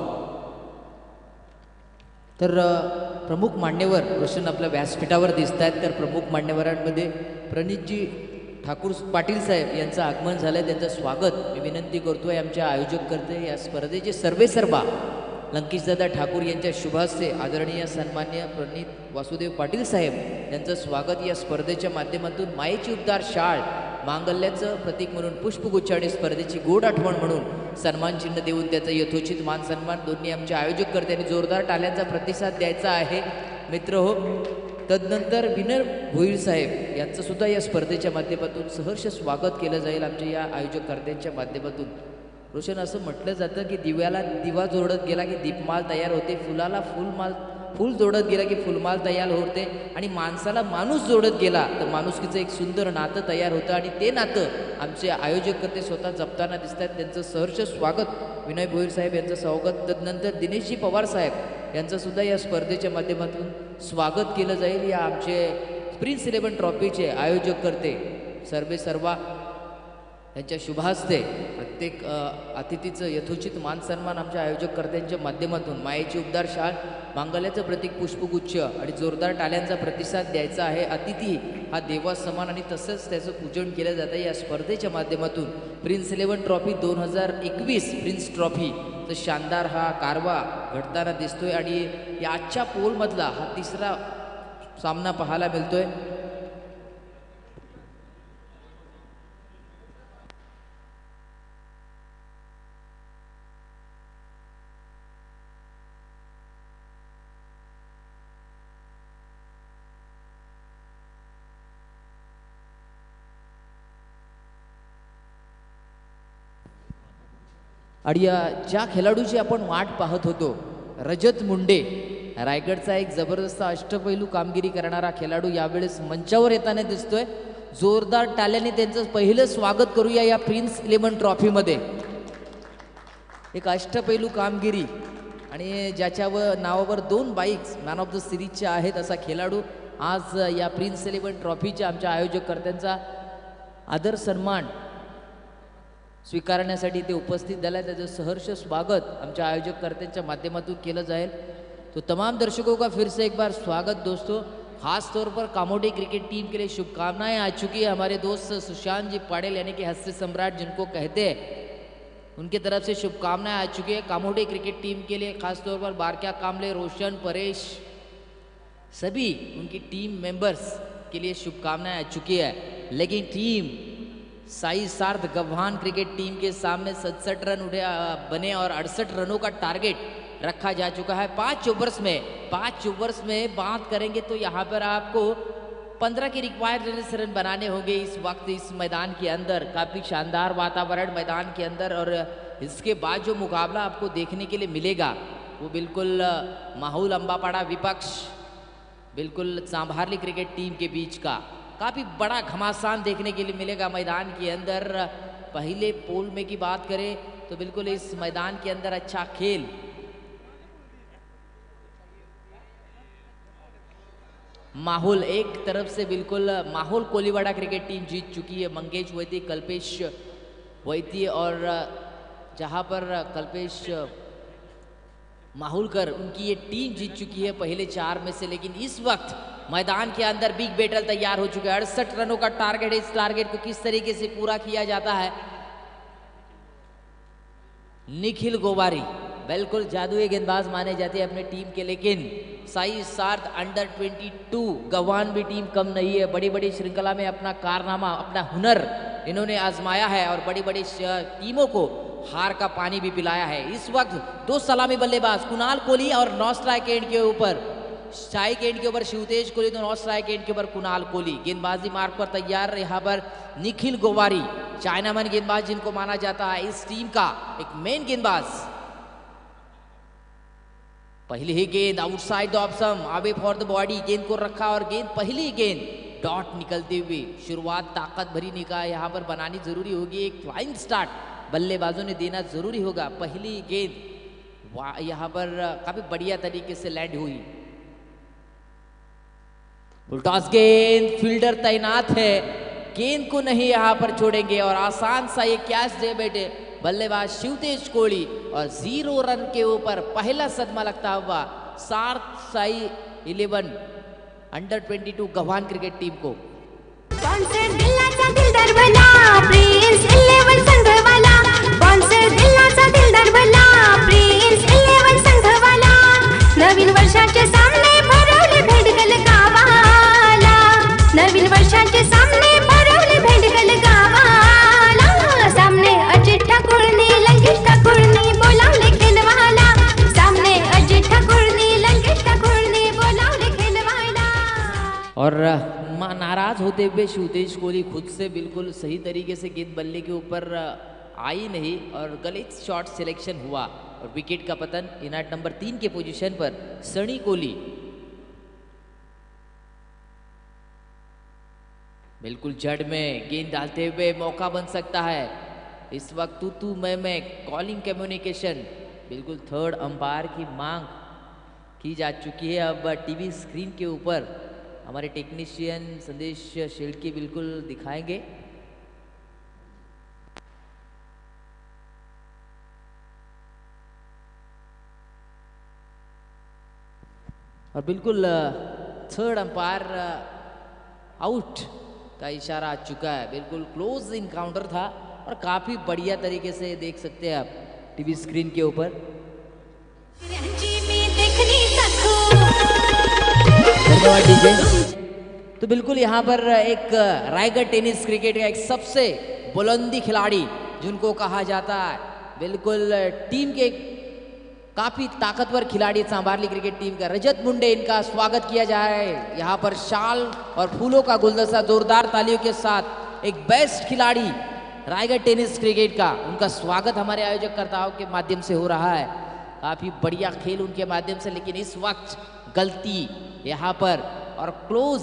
तर प्रमुख मान्यवर रोशन आपल्या व्यासपीठावर दिसत आहेत. तर प्रमुख मान्यवरांमध्ये प्रणितजी ठाकूर पाटील साहेब यांचं आगमन झालं आहे. त्यांचं स्वागत मी विनंती करतोय आमच्या आयोजक करते या स्पर्धेचे सर्वेसर्वा लंकेशदादा ठाकूर यांच्या शुभास्ते आदरणीय सन्मान्य प्रणित वासुदेव पाटील साहेब यांचं स्वागत या स्पर्धेच्या माध्यमातून मायेची उद्धार शाळ मांगल्याचं प्रतीक म्हणून पुष्पगुच्छ आणि स्पर्धेची गोड आठवण म्हणून सन्मान चिन्ह देऊन त्याचा यथोचित मान सन्मान दोन्ही आमच्या आयोजक कर्त्यांनी जोरदार टाळ्यांचा प्रतिसाद द्यायचा आहे मित्र हो. तदनंतर विनर भोईर साहेब यांचं सुद्धा या स्पर्धेच्या माध्यमातून सहर्ष स्वागत केलं जाईल आमच्या या आयोजक कर्त्यांच्या माध्यमातून. रोशन असं म्हटलं जातं की दिव्याला दिवा जोडत गेला की दीपमाल तयार होते, फुलाला फूल जोडत गेला की फुलमाल तयार होते आणि माणसाला माणूस जोडत गेला तर माणुसकीचं एक सुंदर नातं तयार होतं आणि ते नातं आमचे आयोजक करते स्वतः जपताना दिसत आहेत. त्यांचं सहर्ष स्वागत विनय भोईर साहेब यांचं स्वागत, तदनंतर दिनेशजी पवार साहेब यांचं सुद्धा या स्पर्धेच्या माध्यमातून स्वागत केलं जाईल. या आमचे प्रिन्स 11 ट्रॉफीचे आयोजक करते सर्वा यांच्या शुभहस्ते प्रत्येक अतिथीचं यथोचित मान सन्मान आमच्या आयोजककर्त्यांच्या माध्यमातून मायेची उबदार शाल, मांगल्याचं प्रतीक पुष्पगुच्छ आणि जोरदार टाळ्यांचा प्रतिसाद द्यायचा आहे. अतिथी हा देवा समान आणि तसंच त्याचं पूजन केलं जातं. या स्पर्धेच्या माध्यमातून प्रिन्स 11 ट्रॉफी 2021 प्रिन्स ट्रॉफीचं शानदार हा कारवा घडताना दिसतोय आणि या आजच्या पोलमधला हा तिसरा सामना पाहायला मिळतोय. आणि ज्या खेळाडूची आपण वाट पाहत होतो, रजत मुंडे, रायगडचा एक जबरदस्त अष्टपैलू कामगिरी करणारा खेळाडू यावेळेस मंचावर येताना दिसतोय. जोरदार टाळ्याने त्यांचं पहिलं स्वागत करूया या प्रिन्स 11 ट्रॉफीमध्ये. एक अष्टपैलू कामगिरी आणि ज्याच्यावर नावावर 2 बाईक्स मॅन ऑफ द सिरीजच्या आहेत असा खेळाडू आज या प्रिन्स 11 ट्रॉफीच्या आमच्या आयोजककर्त्यांचा आदर सन्मान स्वीकारण्यासाठी ते उपस्थित झाला. त्याचं सहर्ष स्वागत आमच्या आयोजककर्त्यांच्या माध्यमातून केलं जाईल. तो तमाम दर्शकों का फिर से एक बार स्वागत दोस्तों. खास तौर पर कामोडी क्रिकेट टीम के लिए शुभकामनाएं आ चुकी है. हमारे दोस्त सुशांत जी पाटिल यानी कि हास्य सम्राट जिनको कहते हैं, उनकी तरफ से शुभकामनाएं आ चुकी है कामोडी क्रिकेट टीम के लिए. खास तौर पर बारक्या कामले, रोशन, परेश, सभी उनकी टीम मेंबर्स के लिए शुभकामनाएं आ चुकी है. लेकिन टीम साई सार्थ गव्हान क्रिकेट टीम के सामने 67 रन बने और 68 रनों का टारगेट रखा जा चुका है. 5 ओवर्स में बात करेंगे तो यहाँ पर आपको 15 की रिक्वायर्ड रन बनाने होंगे इस वक्त इस मैदान के अंदर. काफ़ी शानदार वातावरण मैदान के अंदर और इसके बाद जो मुकाबला आपको देखने के लिए मिलेगा वो बिल्कुल माहौल अम्बापाड़ा विपक्ष बिल्कुल सांभारली क्रिकेट टीम के बीच का काफ़ी बड़ा घमासान देखने के लिए मिलेगा मैदान के अंदर. पहले पोल में की बात करें तो बिल्कुल इस मैदान के अंदर अच्छा खेल माहौल एक तरफ से बिल्कुल माहौल कोलीवाड़ा क्रिकेट टीम जीत चुकी है. मंगेश वैद्य, कल्पेश वैद्य और जहां पर कल्पेश माहुलकर उनकी ये टीम जीत चुकी है पहले 4 में से. लेकिन इस वक्त मैदान के अंदर बिग बैटल तैयार हो चुका है. 68 रनों का टारगेट है. इस टारगेट को किस तरीके से पूरा किया जाता है. निखिल गोवारी बिल्कुल जादुई गेंदबाज माने जाते हैं अपने टीम के, लेकिन साई सार्थ अंडर 22 गवान भी टीम कम नहीं है. बड़ी बड़ी श्रृंखला में अपना कारनामा, अपना हुनर इन्होंने आजमाया है और बड़ी बड़ी टीमों को हार का पानी भी पिलाया है. इस वक्त 2 सलामी बल्लेबाज कुणाल कोहली और 9 स्ट्राइक एंड के ऊपर शिवतेज कोहली, तो 9 स्ट्राइक एंड के ऊपर कुणाल कोहली. गेंदबाजी मार्ग पर तैयार यहाँ पर निखिल गोवारी, चाइनामैन गेंदबाज जिनको माना जाता है इस टीम का एक मेन गेंदबाज. पहली ही गेंद outside the option, away for the body, गेंद को रखा और गेंद पहली गेंद डॉट निकलते हुए शुरुआत ताकत भरी निकाह यहाँ पर बनानी जरूरी होगी. एक फ्लाइंग स्टार्ट बल्लेबाजों ने देना जरूरी होगा. पहली गेंद यहाँ पर काफी बढ़िया तरीके से लैंड हुई. टॉस गेंद, फील्डर तैनात है, गेंद को नहीं यहाँ पर छोड़ेंगे और आसान सा ये कैच दे बैठे बल्लेबाज शिवतेज कोहली और 0 रन के ऊपर पहला सदमा लगता हुआ Sarth Sai 11 under 22 Gavhan cricket team को. स्पॉन्सर दिलाचा दिलदार भला प्रिन्स 11 संघवाला. स्पॉन्सर दिलाचा दिलदार भला प्रिन्स 11 संघवाला. नवीन वर्षाचे सामने भरवले भेंडगल गावाला. नवीन वर्षाचे सामने भरवले भेंडगल गावाला. सामने अजित ठाकूरनी, लंकेश ठाकूरनी बोलावले खेळवाला. सामने अजित ठाकूरनी, लंकेश ठाकूरनी बोलावले खेळवाला. और नाराज होते हुए शिवतेज कोहली खुद से बिल्कुल सही तरीके से गेंद बल्ले के ऊपर आई नहीं और गलत शॉट सिलेक्शन हुआ. और विकेट का पतन इनाट नंबर 3 के पोजीशन पर सनी कोहली। बिल्कुल जड़ में गेंद डालते हुए मौका बन सकता है। इस वक्त तू मैं कॉलिंग कम्युनिकेशन बिल्कुल थर्ड अंपायर की मांग की जा चुकी है। अब टीवी स्क्रीन के ऊपर हमारे टेक्नीशियन संदेश शेल्के बिल्कुल दिखाएंगे। और बिल्कुल थर्ड अंपायर आउट का इशारा आ चुका है। बिल्कुल क्लोज इनकाउंटर था और काफी बढ़िया तरीके से देख सकते हैं आप टीवी स्क्रीन के ऊपर। धन्यवाद डीजे। तो बिल्कुल यहाँ पर एक रायगढ़ टेनिस क्रिकेट का एक सबसे बुलंदी खिलाड़ी जिनको कहा जाता है, बिल्कुल टीम के काफी ताकतवर खिलाड़ी सांबारली क्रिकेट टीम का रजत मुंडे, इनका स्वागत किया जाए यहाँ पर शाल और फूलों का गुलदस्ता जोरदार तालियों के साथ। एक बेस्ट खिलाड़ी रायगढ़ टेनिस क्रिकेट का, उनका स्वागत हमारे आयोजककर्ताओं के माध्यम से हो रहा है। काफी बढ़िया खेल उनके माध्यम से, लेकिन इस वक्त गलती यहाँ पर और क्लोज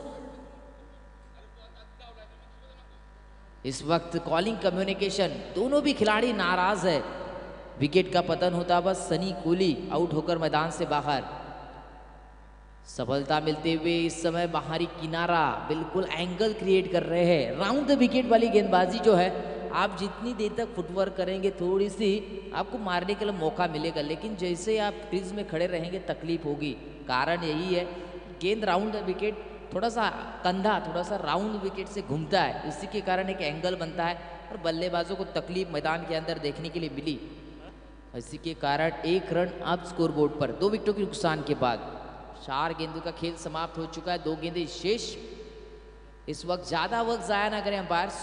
इस वक्त कॉलिंग कम्युनिकेशन, दोनों भी खिलाड़ी नाराज है। विकेट का पतन होता बस सनी कोहली आउट होकर मैदान से बाहर। सफलता मिलते हुए इस समय बाहरी किनारा बिल्कुल एंगल क्रिएट कर रहे हैं। राउंड द विकेट वाली गेंदबाजी जो है, आप जितनी देर तक फुटवर्क करेंगे थोड़ी सी आपको मारने के लिए मौका मिलेगा, लेकिन जैसे आप क्रीज में खड़े रहेंगे तकलीफ होगी। कारण यही है गेंद राउंड द विकेट थोड़ा सा कंधा थोड़ा सा राउंड विकेट से घूमता है, इसी के कारण एक एंगल बनता है और बल्लेबाजों को तकलीफ मैदान के अंदर देखने के लिए मिली। इसी के कारण 1 रन अब स्कोरबोर्ड पर 2 विकेटों के नुकसान के बाद। 4 गेंदों का खेल समाप्त हो चुका है, 2 गेंदें शेष। इस वक्त ज्यादा वक्त जाया ना करें अंपायर्स,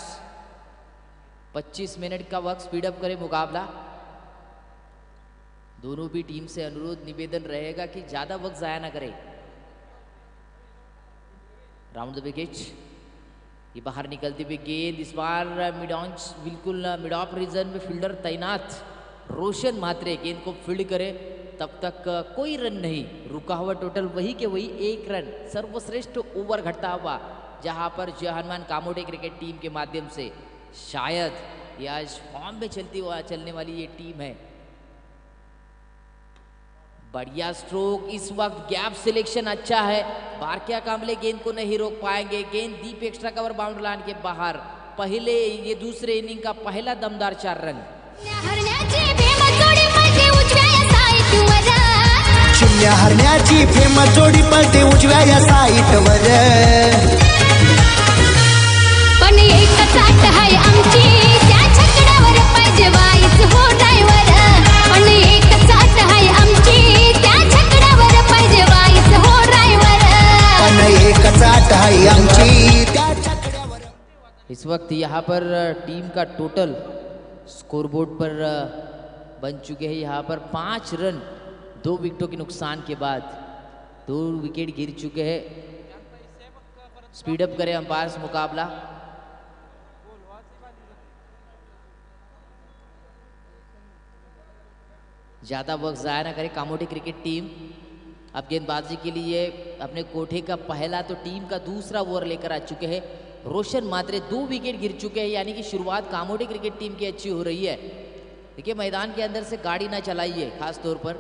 25 मिनट का वक्त स्पीड अप करें मुकाबला। दोनों भी टीम से अनुरोध निवेदन रहेगा कि ज्यादा वक्त जाया ना करें। राउंड द विकेट, ये बाहर निकलती हुई गेंद, इस बार बिल्कुल मिड ऑफ रीजन में फील्डर तैनात रोशन म्हात्रे गेंद को फील्ड करे, तब तक कोई रन नहीं, रुका हुआ टोटल वही के वही 1 रन। सर्वश्रेष्ठ ओवर घटता हुआ जहां पर जय हनुमान कामोटे क्रिकेट टीम के माध्यम से शायद ये आज फॉर्म में चलने वाली ये टीम है। बढ़िया स्ट्रोक, इस वक्त गैप सिलेक्शन अच्छा है। बारकिया कामले गेंद को नहीं रोक पाएंगे, गेंद deep extra cover boundary line के बाहर। पहले ये दूसरे इनिंग का पहला दमदार 4 रन। चिमण्या हरण्याची फेमस जोडी पळते उजव्या या साईटवर, पण एक चाट आहे आमची त्या छकड्यावर पाहिजे वाईस हो ड्रायव्हर, पण एक चाट आहे आमची त्या छकड्यावर पाहिजे वाईस हो ड्रायव्हर, पण एक चाट आहे आमची त्या छकड्यावर। इस वक्त यहाँ पर टीम का टोटल स्कोरबोर्ड पर बन चुके हैं यहाँ पर 5 रन 2 विकेटों के नुकसान के बाद। 2 विकेट गिर चुके हैं। स्पीड अप करें अंपायर्स मुकाबला। ज्यादा वक्त जाया ना करे कामोटे क्रिकेट टीम। अब गेंदबाजी के लिए अपने कोठे का पहला तो टीम का दूसरा ओवर लेकर आ चुके हैं रोशन म्हात्रे। 2 विकेट गिर चुके हैं, यानी कि शुरुआत कामोटे क्रिकेट टीम की अच्छी हो रही है। देखिए मैदान के अंदर से गाड़ी ना चलाइए, खास तौर पर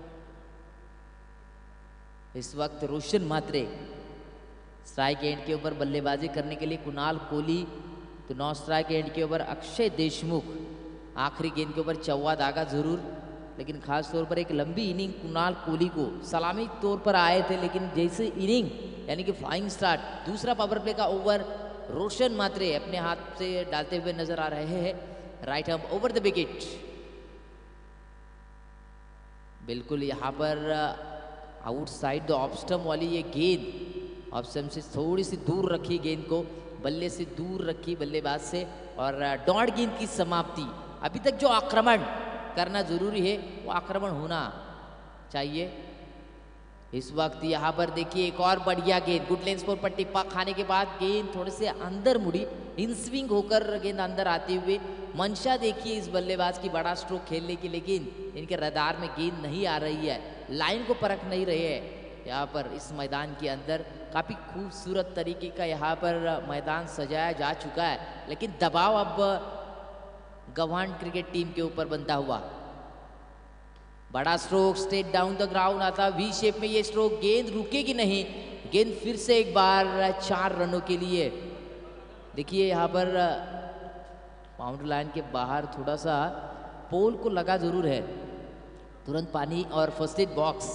इस वक्त रोशन म्हात्रे स्ट्राइक एंड के ऊपर बल्लेबाजी करने के लिए कुणाल कोहली, तो 9 स्ट्राइक एंड के ऊपर अक्षय देशमुख। आखिरी गेंद के ऊपर चौवा दागा जरूर, लेकिन खास तौर पर एक लंबी इनिंग कुणाल कोहली को सलामी तौर पर आए थे, लेकिन जैसे इनिंग यानी कि फ्लाइंग स्टार्ट, दूसरा पावर प्ले का ओवर रोशन म्हात्रे अपने हाथ से डालते हुए नजर आ रहे हैं। Right arm over the wicket. बिल्कुल यहाँ पर आउटसाइड द ऑफ स्टंप वाली ये गेंद, ऑफ स्टंप से थोड़ी सी दूर रखी गेंद को, बल्ले से दूर रखी बल्लेबाज से, और डॉट गेंद की समाप्ति। अभी तक जो आक्रमण करना जरूरी है वो आक्रमण होना चाहिए। इस वक्त यहाँ पर देखिए एक और बढ़िया गेंद, गुड लेंस पर टिप्पा खाने के बाद गेंद थोड़े से अंदर मुड़ी, इन स्विंग होकर गेंद अंदर आते हुए। मंशा देखिए इस बल्लेबाज की बड़ा स्ट्रोक खेलने की, लेकिन इनके रडार में गेंद नहीं आ रही है, लाइन को परख नहीं रहे हैं। यहाँ पर इस मैदान के अंदर काफ़ी खूबसूरत तरीके का यहाँ पर मैदान सजाया जा चुका है, लेकिन दबाव अब गवान क्रिकेट टीम के ऊपर बनता हुआ। बड़ा stroke straight down the ground आता, वी शेप में ये स्ट्रोक, गेंद रुकेगी नहीं, गेंद फिर से एक बार 4 रनों के लिए। देखिए यहाँ पर बाउंड्री लाइन के बाहर थोड़ा सा पोल को लगा जरूर है, तुरंत पानी और फर्स्ट एड बॉक्स।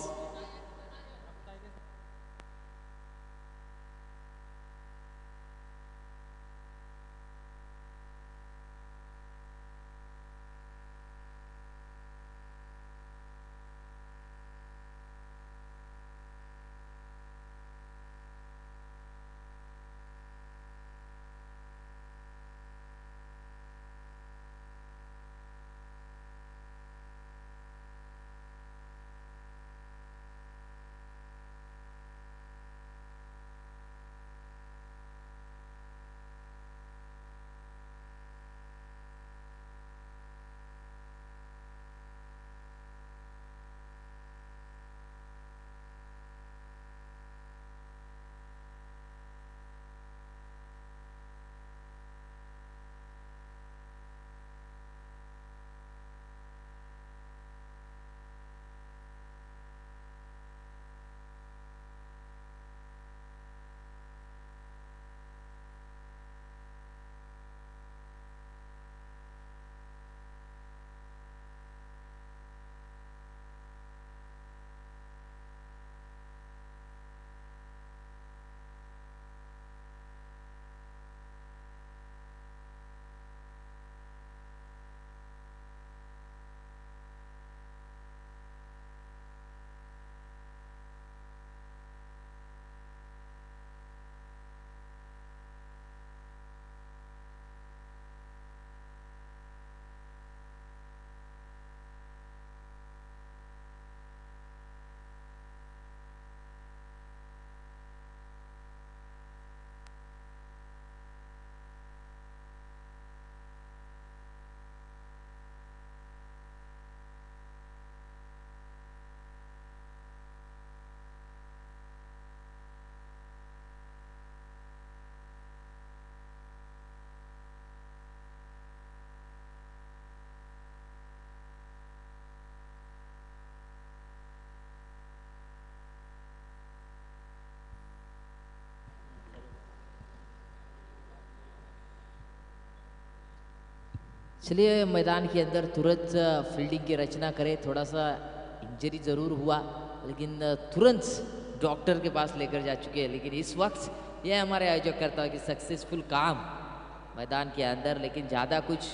चलिए मैदान के अंदर तुरंत फील्डिंग की रचना करें। थोड़ा सा इंजरी ज़रूर हुआ, लेकिन तुरंत डॉक्टर के पास लेकर जा चुके हैं। लेकिन इस वक्त यह हमारे आयोजक करता है कि सक्सेसफुल काम मैदान के अंदर, लेकिन ज़्यादा कुछ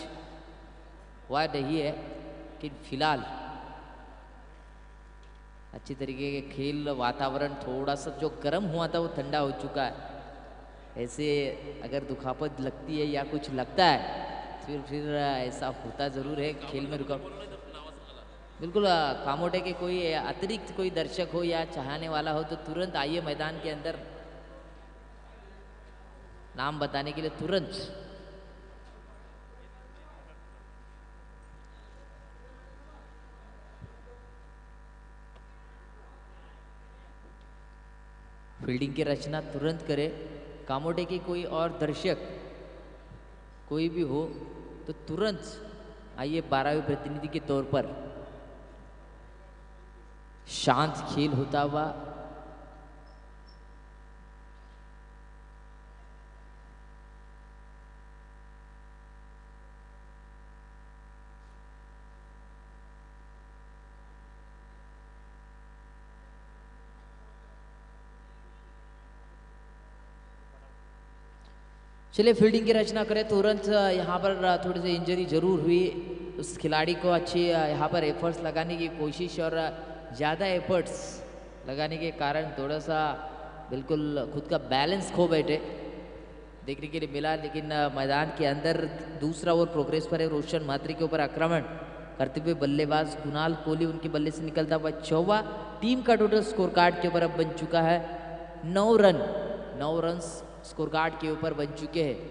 हुआ नहीं है। लेकिन फिलहाल अच्छी तरीके के खेल वातावरण, थोड़ा सा जो गर्म हुआ था वो ठंडा हो चुका है। ऐसे अगर दुखापत लगती है या कुछ लगता है फिर ऐसा होता ज़रूर है, खेल में रुका। बिल्कुल कामोटे के कोई अतिरिक्त कोई दर्शक हो या चाहने वाला हो तो तुरंत आइए मैदान के अंदर, नाम बताने के लिए तुरंत। फील्डिंग की रचना तुरंत करें। कामोटे के कोई और दर्शक कोई भी हो तो तुरंत आइए 12वें प्रतिनिधि के तौर पर। शांत खेल होता हुआ चलिए फील्डिंग की रचना करें तुरंत। यहाँ पर थोड़ी सी इंजरी जरूर हुई, उस खिलाड़ी को अच्छी यहाँ पर एफर्ट्स लगाने की कोशिश और ज़्यादा एफर्ट्स लगाने के कारण थोड़ा सा बिल्कुल खुद का बैलेंस खो बैठे, देखने के लिए मिला। लेकिन मैदान के अंदर दूसरा ओवर प्रोग्रेस पर है। रोशन मात्री के ऊपर आक्रमण, करते हुए बल्लेबाज कुणाल कोहली उनके बल्ले से निकलता हुआ चौवा। टीम का टोटल स्कोर कार्ड के ऊपर अब बन चुका है 9 रन। 9 रन स्कोर कार्ड के ऊपर बन चुके हैं।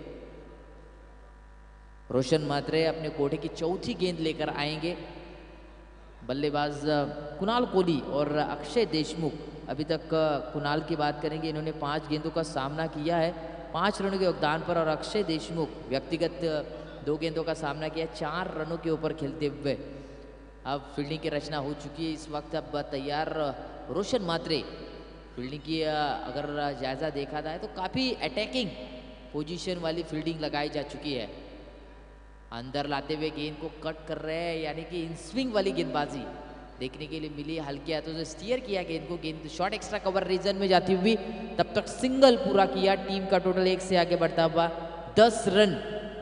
रोशन मात्रे अपने कोठे की चौथी गेंद लेकर आएंगे। बल्लेबाज कुणाल कोहली और अक्षय देशमुख। अभी तक कुणाल की बात करेंगे, इन्होंने 5 गेंदों का सामना किया है 5 रनों के योगदान पर, और अक्षय देशमुख व्यक्तिगत 2 गेंदों का सामना किया 4 रनों के ऊपर खेलते हुए। अब फील्डिंग की रचना हो चुकी है इस वक्त। अब तैयार रोशन मात्रे। फील्डिंग की अगर जायज़ा देखा जाए तो काफ़ी अटैकिंग पोजीशन वाली फील्डिंग लगाई जा चुकी है। अंदर लाते हुए गेंद को कट कर रहे हैं, यानी कि इन स्विंग वाली गेंदबाजी देखने के लिए मिली। हल्के हाथों से स्टीयर किया गेंद को, गेंद शॉर्ट एक्स्ट्रा कवर रीजन में जाती हुई, तब तक सिंगल पूरा किया। टीम का टोटल 1 से आगे बढ़ता हुआ 10 रन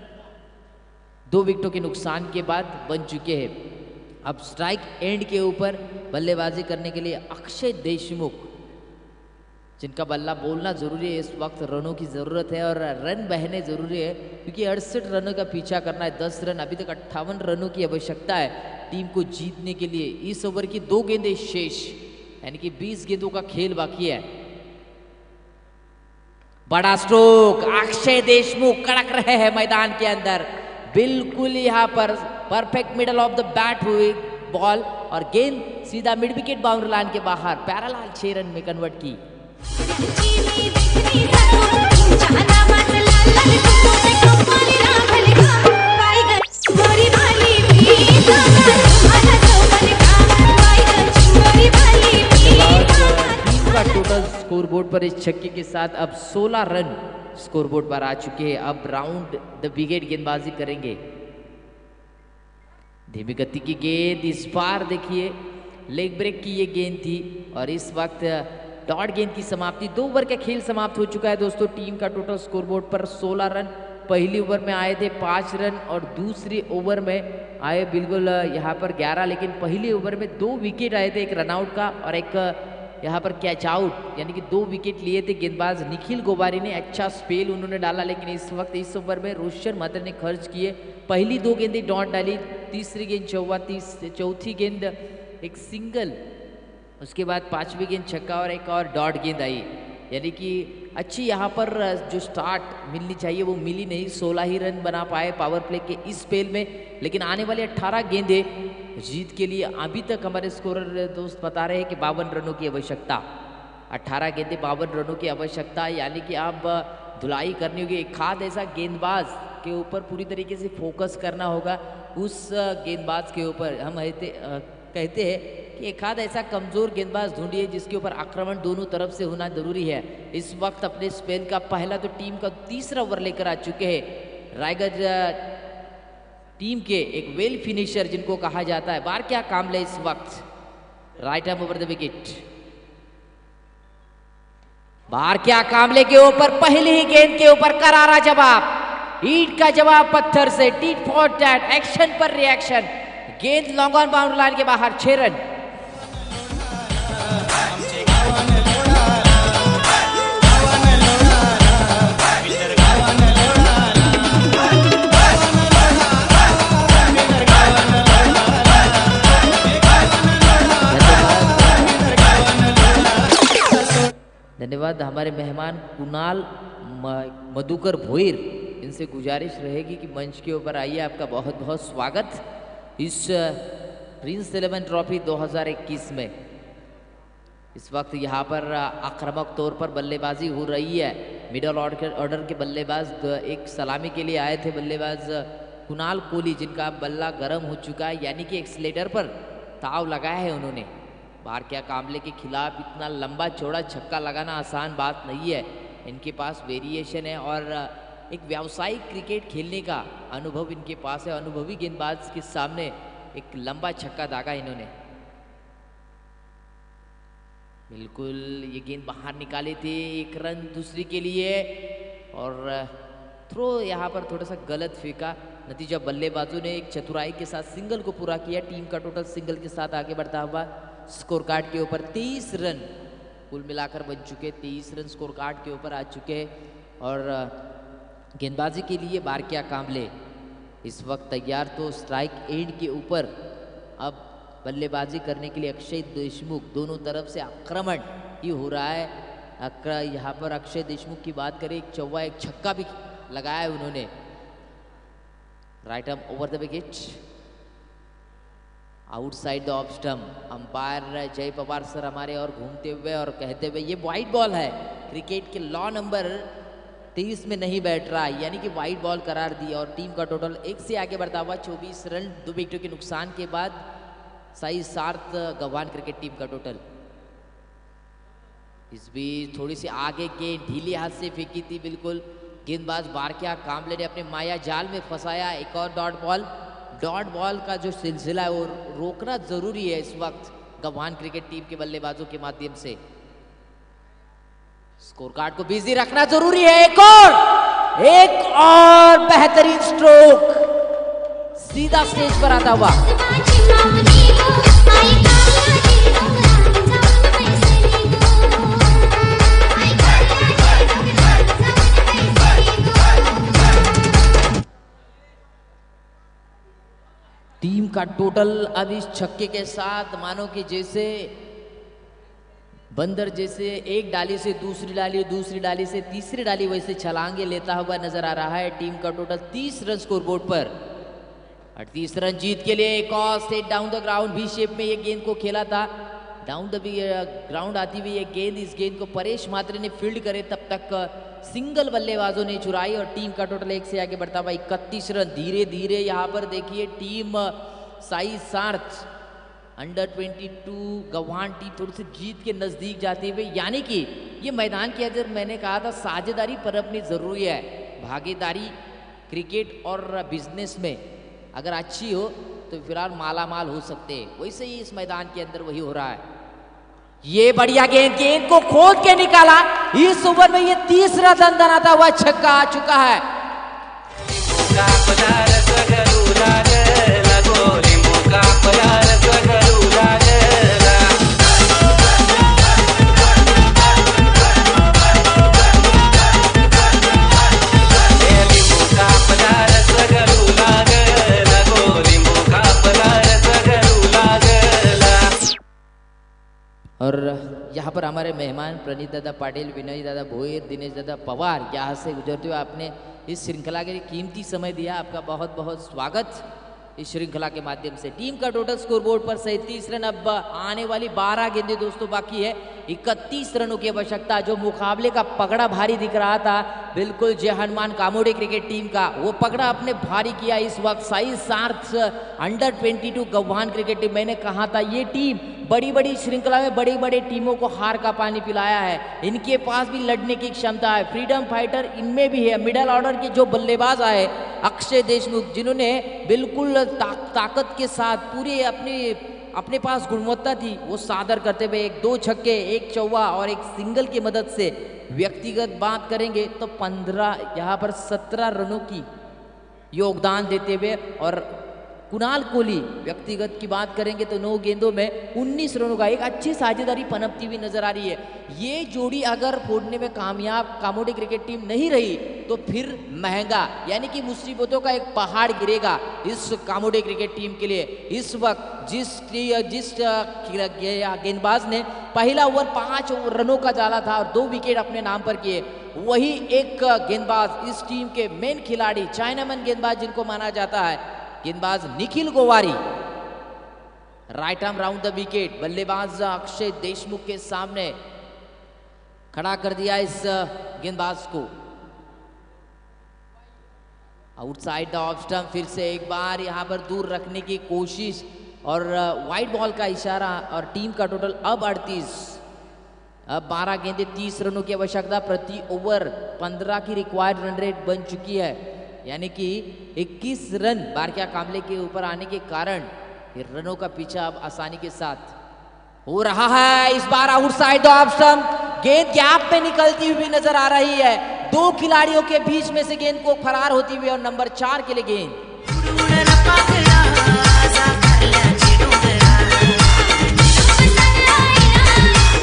2 विकेटों के नुकसान के बाद बन चुके हैं। अब स्ट्राइक एंड के ऊपर बल्लेबाजी करने के लिए अक्षय देशमुख, जिनका बल्ला बोलना जरूरी है इस वक्त। रनों की जरूरत है और रन बहने जरूरी है, क्योंकि 68 रनों का पीछा करना है। 10 रन, अभी तक 58 रनों की आवश्यकता है टीम को जीतने के लिए। इस ओवर की 2 गेंदें शेष, यानी कि 20 गेंदों का खेल बाकी है। बड़ा स्ट्रोक, अक्षय देशमुख कड़क रहे हैं मैदान के अंदर। बिल्कुल यहाँ पर perfect middle of the bat हुई बॉल, और गेंद सीधा मिड विकेट बाउंड्री लाइन के बाहर पैरालाल 6 रन में कन्वर्ट की। का टोटल स्कोरबोर्ड पर इस छक्के के साथ अब 16 रन स्कोरबोर्ड पर आ चुके हैं। अब राउंड द विकेट गेंदबाजी करेंगे। धीमी गति की गेंद, इस बार देखिए लेग ब्रेक की ये गेंद थी, और इस वक्त डॉट गेंद की समाप्ति। 2 ओवर का खेल समाप्त हो चुका है दोस्तों। टीम का टोटल स्कोरबोर्ड पर 16 रन। पहली ओवर में आए थे 5 रन, और दूसरी ओवर में आए बिल्कुल यहाँ पर 11, लेकिन पहली ओवर में 2 विकेट आए थे, एक रनआउट का और एक यहाँ पर कैच आउट, यानी कि 2 विकेट लिए थे गेंदबाज निखिल गोवारी ने। अच्छा स्पेल उन्होंने डाला, लेकिन इस वक्त इस ओवर में रोशन मात्रे ने खर्च किए। पहली 2 गेंदें डॉट डाली, तीसरी गेंद चौवा, चौथी गेंद एक सिंगल, उसके बाद 5वीं गेंद छक्का और एक और डॉट गेंद आई। यानी कि अच्छी यहाँ पर जो स्टार्ट मिलनी चाहिए वो मिली नहीं। 16 ही रन बना पाए पावर प्ले के इस स्पेल में, लेकिन आने वाली 18 गेंदें जीत के लिए अभी तक हमारे स्कोरर दोस्त बता रहे हैं कि 52 रनों की आवश्यकता। 18 गेंदें 52 रनों की आवश्यकता, यानी कि आप धुलाई करनी होगी। एक खाद ऐसा गेंदबाज के ऊपर पूरी तरीके से फोकस करना होगा। उस गेंदबाज के ऊपर हम कहते हैं कि एक आध ऐसा कमजोर गेंदबाज ढूंढिए जिसके ऊपर आक्रमण दोनों तरफ से होना जरूरी है। इस वक्त अपने स्पेल का पहला तो टीम का तीसरा ओवर लेकर आ चुके हैं रायगढ़ टीम के एक वेल फिनिशर जिनको कहा जाता है बार क्या कामले। इस वक्त right hand over the wicket, Barkya Kamle के ऊपर पहली ही गेंद के ऊपर करारा जवाब, ईट का जवाब पत्थर से, टीट फॉर टैट, एक्शन पर रिएक्शन। गेंद लॉन्ग ऑन बाउंड्री लाइन के बाहर, 6 रन। धन्यवाद हमारे मेहमान कुणाल मधुकर भोईर, इनसे गुजारिश रहेगी कि मंच के ऊपर आइए। आपका बहुत बहुत स्वागत इस प्रिंस 11 ट्रॉफी 2021 में। इस वक्त यहाँ पर आक्रामक तौर पर बल्लेबाजी हो रही है। मिडल ऑर्डर के बल्लेबाज एक सलामी के लिए आए थे, बल्लेबाज कुणाल कोहली, जिनका बल्ला गर्म हो चुका है, यानी कि एक्सीलेटर पर ताव लगाया है उन्होंने। बार क्या कामले के खिलाफ इतना लंबा चौड़ा छक्का लगाना आसान बात नहीं है। इनके पास वेरिएशन है और एक व्यावसायिक क्रिकेट खेलने का अनुभव इनके पास है। अनुभवी गेंदबाज के सामने एक लंबा छक्का दागा इन्होंने। बिल्कुल ये गेंद बाहर निकाले थे, 1 रन दूसरी के लिए, और थ्रो यहाँ पर थोड़ा सा गलत फेंका। नतीजा बल्लेबाजों ने एक चतुराई के साथ सिंगल को पूरा किया। टीम का टोटल सिंगल के साथ आगे बढ़ता हुआ स्कोर कार्ड के ऊपर 23 रन कुल मिलाकर बन चुके। 23 रन स्कोर कार्ड के ऊपर आ चुके हैं। और गेंदबाजी के लिए बार क्या कामले इस वक्त तैयार। तो स्ट्राइक एंड के ऊपर अब बल्लेबाजी करने के लिए अक्षय देशमुख, दोनों तरफ से आक्रमण ही हो रहा है। यहाँ पर अक्षय देशमुख की बात करें, एक चौवा एक छक्का भी लगाया है उन्होंने। Right arm over the wicket, outside the off stump. Umpire Jai Pawar sir हमारे और घूमते हुए और कहते हुए ये वाइड बॉल है, क्रिकेट के लॉ नंबर 23 में नहीं बैठ रहा, यानी कि वाइड बॉल करार दी। और टीम का टोटल 1 से आगे बढ़ता हुआ 24 रन 2 विकेटों के नुकसान के बाद साई सार्थ गवान क्रिकेट टीम का टोटल। इस बीच थोड़ी सी आगे गेंद ढीले हाथ से फेंकी थी, बिल्कुल गेंदबाज बारकिया कामले ने अपने माया जाल में फंसाया। एक और डॉट बॉल का जो सिलसिला है वो रोकना जरूरी है इस वक्त गवान क्रिकेट टीम के बल्लेबाजों के माध्यम से। स्कोर कार्ड को बिजी रखना जरूरी है। एक और बेहतरीन स्ट्रोक सीधा स्टेज पर आता हुआ। टीम का टोटल अब इस छक्के के साथ मानो कि जैसे बंदर जैसे एक डाली से दूसरी डाली से तीसरी डाली वैसे छलांगे लेता हुआ नजर आ रहा है। टीम का टोटल 30 रन स्कोर बोर्ड पर। 38 रन जीत के लिए एक और स्टेट डाउन द ग्राउंड भी शेप में ये गेंद को खेला था। डाउन द ग्राउंड आती हुई ये गेंद, इस गेंद को परेश मात्रे ने फील्ड करे, तब तक सिंगल बल्लेबाजों ने चुराई और टीम का टोटल 1 से आगे बढ़ता हुआ 31 रन। धीरे धीरे यहाँ पर देखिए टीम साई सार्थ अंडर 22 गवान टीम थोड़ी सी जीत के नजदीक जाते हुए, यानी कि ये मैदान के अंदर मैंने कहा था साझेदारी पर अपनी जरूरी है। भागीदारी क्रिकेट और बिजनेस में अगर अच्छी हो तो फिलहाल माला माल हो सकते हैं, वैसे ही इस मैदान के अंदर वही हो रहा है। ये बढ़िया गेंद को खोद के निकाला। इस ओवर में ये 30 रन बनाता हुआ छक्का आ चुका है। और यहाँ पर हमारे मेहमान प्रणीत दादा पाटिल, विनय दादा भोईर, दिनेश दादा पवार यहाँ से गुजरते हुए आपने इस श्रृंखला के लिए कीमती समय दिया, आपका बहुत बहुत स्वागत इस श्रृंखला के माध्यम से। टीम का टोटल स्कोर बोर्ड पर 37 रन। अब आने वाली 12 गेंदें दोस्तों बाकी है। 31 रनों की आवश्यकता। जो मुकाबले का पगड़ा भारी दिख रहा था बिल्कुल जय हनुमान कामोड़े क्रिकेट टीम का, वो पगड़ा अपने भारी किया इस वक्त साई सार्थ अंडर 22 गवान क्रिकेट टीम। मैंने कहा था ये टीम बड़ी बड़ी श्रृंखला में बड़ी बड़ी टीमों को हार का पानी पिलाया है। इनके पास भी लड़ने की क्षमता है, फ्रीडम फाइटर इनमें भी है। मिडल ऑर्डर के जो बल्लेबाज आए अक्षय देशमुख, जिन्होंने बिल्कुल ताकत के साथ पूरे अपने पास गुणवत्ता थी वो सादर करते हुए 2 छक्के 1 चौवा और 1 सिंगल की मदद से व्यक्तिगत बात करेंगे तो 15 यहाँ पर 17 रनों की योगदान देते हुए, और कुणाल कोहली व्यक्तिगत की बात करेंगे तो 9 गेंदों में 19 रनों का एक अच्छी साझेदारी पनपती हुई नजर आ रही है। ये जोड़ी अगर फोड़ने में कामयाब कामोडी क्रिकेट टीम नहीं रही तो फिर महंगा, यानी कि मुसीबतों का एक पहाड़ गिरेगा इस कामोडी क्रिकेट टीम के लिए। इस वक्त जिस गेंदबाज ने पहला ओवर 5 रनों का डाला था और 2 विकेट अपने नाम पर किए, वही एक गेंदबाज इस टीम के मेन खिलाड़ी, चाइनामैन गेंदबाज जिनको माना जाता है, गेंदबाज Nikhil Gowari right arm round the wicket, बल्लेबाज अक्षय देशमुख के सामने खड़ा कर दिया इस गेंदबाज को। आउटसाइड द ऑफ स्टंप, फिर से एक बार यहां पर दूर रखने की कोशिश और वाइड बॉल का इशारा, और टीम का टोटल अब 38। अब 12 गेंदें 30 रनों की आवश्यकता, प्रति ओवर 15 की रिक्वायर्ड रन रेट बन चुकी है, यानी कि 21 रन बारकिया कामले के ऊपर आने के कारण ये रनों का पीछा अब आसानी के साथ हो रहा है। इस बार आउटसाइड ऑफ स्टंप, गेंद गैप में निकलती हुई नजर आ रही है। 2 खिलाड़ियों के बीच में से गेंद को फरार होती हुई, और नंबर 4 के लिए गेंद।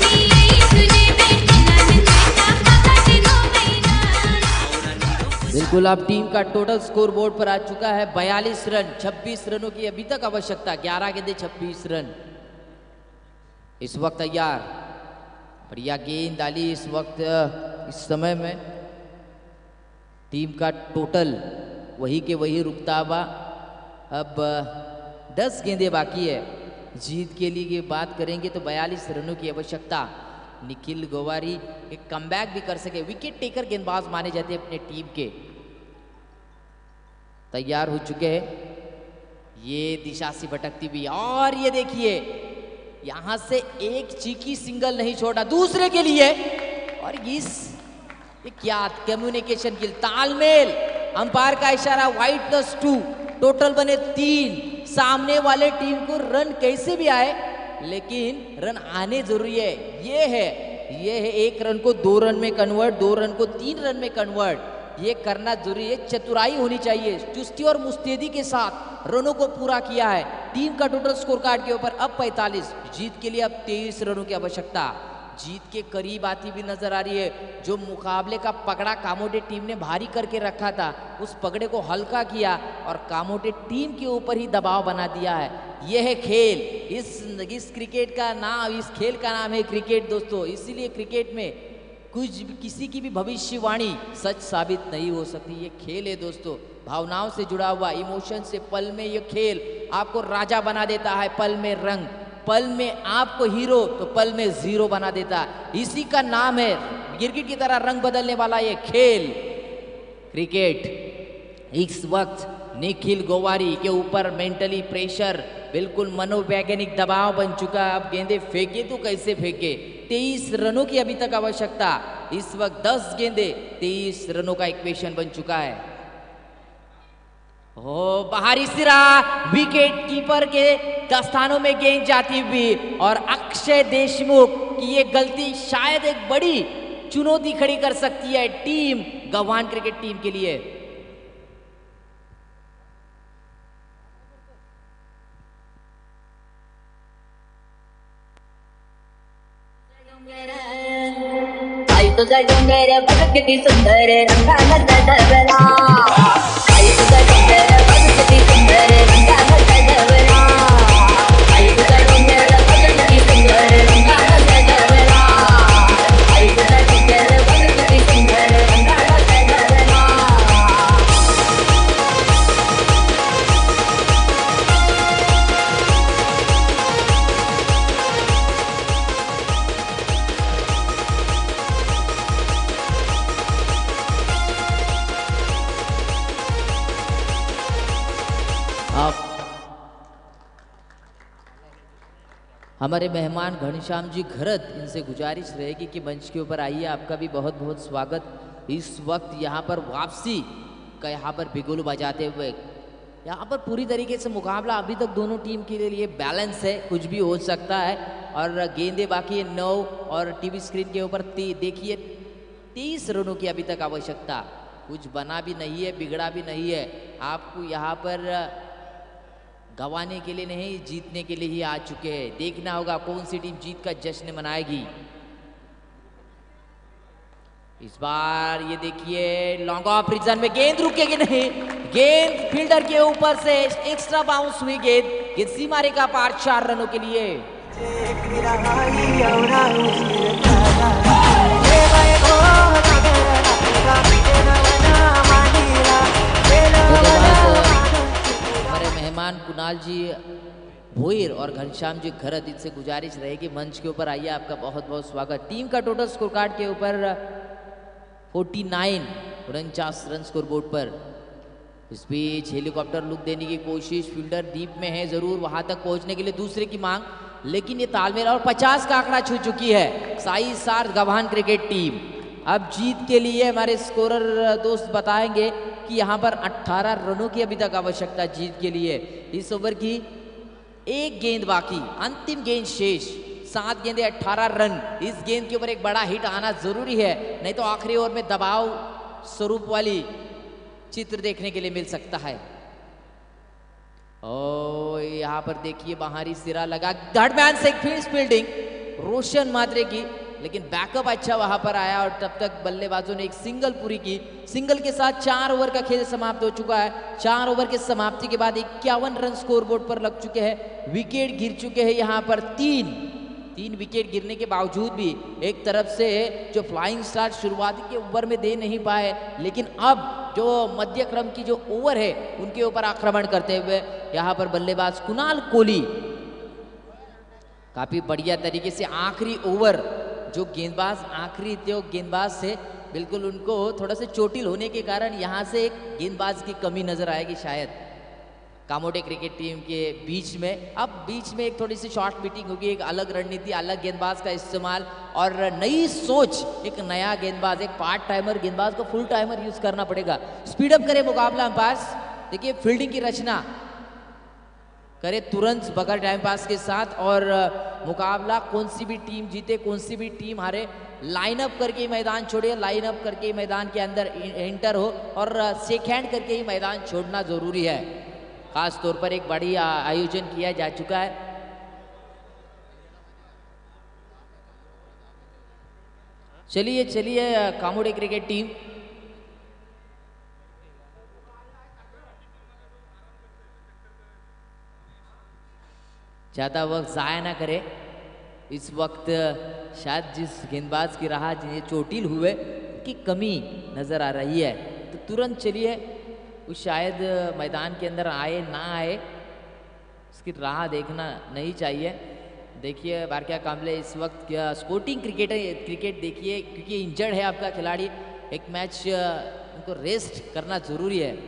बिल्कुल बिल्कुल, अब टीम का टोटल स्कोर बोर्ड पर आ चुका है 42 रन। 26 रनों की अभी तक आवश्यकता, 11 गेंदे 26 रन। इस वक्त तैयार, बढ़िया गेंद डाली इस वक्त। इस समय में टीम का टोटल वही के वही रुकता हुआ। अब 10 गेंदें बाकी है। जीत के लिए बात करेंगे तो 42 रनों की आवश्यकता। निखिल गोवारी एक कमबैक भी कर सके, विकेट टेकर गेंदबाज माने जाते हैं अपने टीम के। तैयार हो चुके हैं। ये दिशा से भटकती हुई, और ये देखिए यहां से एक चीकी सिंगल नहीं छोड़ा दूसरे के लिए। और ये क्या कम्युनिकेशन की तालमेल, अंपायर का इशारा, वाइड +2, टोटल बने 3। सामने वाले टीम को रन कैसे भी आए लेकिन रन आने जरूरी है। ये है 1 रन को 2 रन में कन्वर्ट, 2 रन को 3 रन में कन्वर्ट, ये करना जरूरी है। चतुराई होनी चाहिए, चुस्ती और मुस्तैदी के साथ रनों को पूरा किया है। टीम का टोटल स्कोर कार्ड के ऊपर अब 45, जीत के लिए अब 23 रनों की आवश्यकता। जीत के करीब आती भी नजर आ रही है। जो मुकाबले का पकड़ा कामोटे टीम ने भारी करके रखा था, उस पकड़े को हल्का किया और कामोटे टीम के ऊपर ही दबाव बना दिया है। यह है खेल। इस क्रिकेट का नाम, इस खेल का नाम है क्रिकेट दोस्तों। इसीलिए क्रिकेट में किसी की भी भविष्यवाणी सच साबित नहीं हो सकती। ये खेल है दोस्तों, भावनाओं से जुड़ा हुआ, इमोशन से। पल में ये खेल आपको राजा बना देता है, पल में रंग, पल में आपको हीरो तो पल में जीरो बना देता है। इसी का नाम है गिरगिट की तरह रंग बदलने वाला ये खेल क्रिकेट। इस वक्त निखिल गोवारी के ऊपर मेंटली प्रेशर, बिल्कुल मनोवैज्ञानिक दबाव बन चुका है। अब गेंदे फेंके तो कैसे फेंके। 23 रनों की अभी तक आवश्यकता। इस वक्त 10 गेंदे 23 रनों का इक्वेशन बन चुका है। हो बाहरी सिरा, विकेट कीपर के दस्तानों में गेंद जाती हुई, और अक्षय देशमुख की ये गलती शायद एक बड़ी चुनौती खड़ी कर सकती है टीम गवान क्रिकेट टीम के लिए। आई तुझा डोंगर बघ किती सुंदर रंगाला चढवला, आई तुझा डोंगर बघ किती सुंदर रंगाला चढवला, आई तुझा डोंगर बघ किती सुंदर रंगाला चढवला, आई तुझा डोंगर बघ किती सुंदर रंगाला चढवला। आप हमारे मेहमान घनश्याम जी घरत, इनसे गुजारिश रहेगी कि मंच के ऊपर आइए। आपका भी बहुत बहुत स्वागत। इस वक्त यहाँ पर वापसी का यहाँ पर बिगुल बजाते हुए, यहाँ पर पूरी तरीके से मुकाबला अभी तक दोनों टीम के लिए बैलेंस है, कुछ भी हो सकता है। और गेंदे बाकी है 9, और टीवी स्क्रीन के ऊपर देखिए 23 रनों की अभी तक आवश्यकता। कुछ बना भी नहीं है, बिगड़ा भी नहीं है। आपको यहाँ पर गंवाने के लिए नहीं, जीतने के लिए ही आ चुके हैं। देखना होगा कौन सी टीम जीत का जश्न मनाएगी। इस बार ये देखिए लॉन्ग ऑफ रीजन में गेंद रुकेगी नहीं, गेंद फील्डर के ऊपर से एक्स्ट्रा बाउंस हुई गेंद सीमा रेखा पार 4 रनों के लिए। हमारे मेहमान कुणाल जी भोईर और घनश्याम जी घरत, इनसे गुजारिश रहेगी मंच के ऊपर आइए। आपका बहुत बहुत स्वागत। टीम का टोटल स्कोर कार्ड के ऊपर 49 रन स्कोर बोर्ड पर। इस बीच हेलीकॉप्टर लुक देने की कोशिश, फील्डर डीप में है जरूर, वहां तक पहुंचने के लिए दूसरे की मांग, लेकिन ये तालमेल और 50 का आंकड़ा छू चुकी है साई सार गवान क्रिकेट टीम। अब जीत के लिए हमारे स्कोरर दोस्त बताएंगे कि यहाँ पर 18 रनों की अभी तक आवश्यकता जीत के लिए। इस ओवर की एक गेंद बाकी, अंतिम गेंद शेष, 7 गेंदे 18 रन। इस गेंद के ऊपर एक बड़ा हिट आना जरूरी है, नहीं तो आखिरी ओवर में दबाव स्वरूप वाली चित्र देखने के लिए मिल सकता है। ओ यहाँ पर देखिए बाहरी सिरा लगा, गढ़मैन से फील्डिंग रोशन मात्रे की, लेकिन बैकअप अच्छा वहां पर आया और तब तक बल्लेबाजों ने एक सिंगल पूरी की। सिंगल के साथ 4 ओवर का खेल समाप्त हो चुका है। 4 ओवर के समाप्ति के बाद 51 रन स्कोरबोर्ड पर लग चुके हैं। विकेट गिर चुके हैं यहाँ पर 3 विकेट गिरने के बावजूद भी एक तरफ से जो फ्लाइंग स्टार शुरुआती के ओवर में दे नहीं पाए, लेकिन अब जो मध्य क्रम की जो ओवर है उनके ऊपर आक्रमण करते हुए यहाँ पर बल्लेबाज कुणाल कोहली काफी बढ़िया तरीके से आखिरी ओवर जो गेंदबाज आखिरी जो गेंदबाज से बिल्कुल उनको थोड़ा सा चोटिल होने के कारण यहाँ से एक गेंदबाज की कमी नजर आएगी शायद कामोटे क्रिकेट टीम के बीच में। अब बीच में एक थोड़ी सी शॉर्ट मीटिंग होगी, एक अलग रणनीति, अलग गेंदबाज का इस्तेमाल और नई सोच, एक नया गेंदबाज, एक पार्ट टाइमर गेंदबाज को फुल टाइमर यूज करना पड़ेगा। स्पीड अप करे मुकाबला अंपायर्स। देखिए फील्डिंग की रचना करे तुरंत बगैर टाइम पास के साथ और मुकाबला कौन सी भी टीम जीते कौन सी भी टीम हारे, लाइन अप करके ही मैदान छोड़े, लाइन अप करके ही मैदान के अंदर एंटर हो और शेक हैंड करके ही मैदान छोड़ना जरूरी है। खास तौर पर एक बड़ी आयोजन किया जा चुका है। चलिए कामोटे क्रिकेट टीम ज़्यादा वक्त ज़ाया ना करे। इस वक्त शायद जिस गेंदबाज की राह जिन्हें चोटिल हुए की कमी नज़र आ रही है, तो तुरंत चलिए वो शायद मैदान के अंदर आए ना आए उसकी राह देखना नहीं चाहिए। देखिए बारकिया कामले इस वक्त स्पोर्टिंग क्रिकेट देखिए, क्योंकि इंजर्ड है आपका खिलाड़ी, एक मैच उनको रेस्ट करना ज़रूरी है।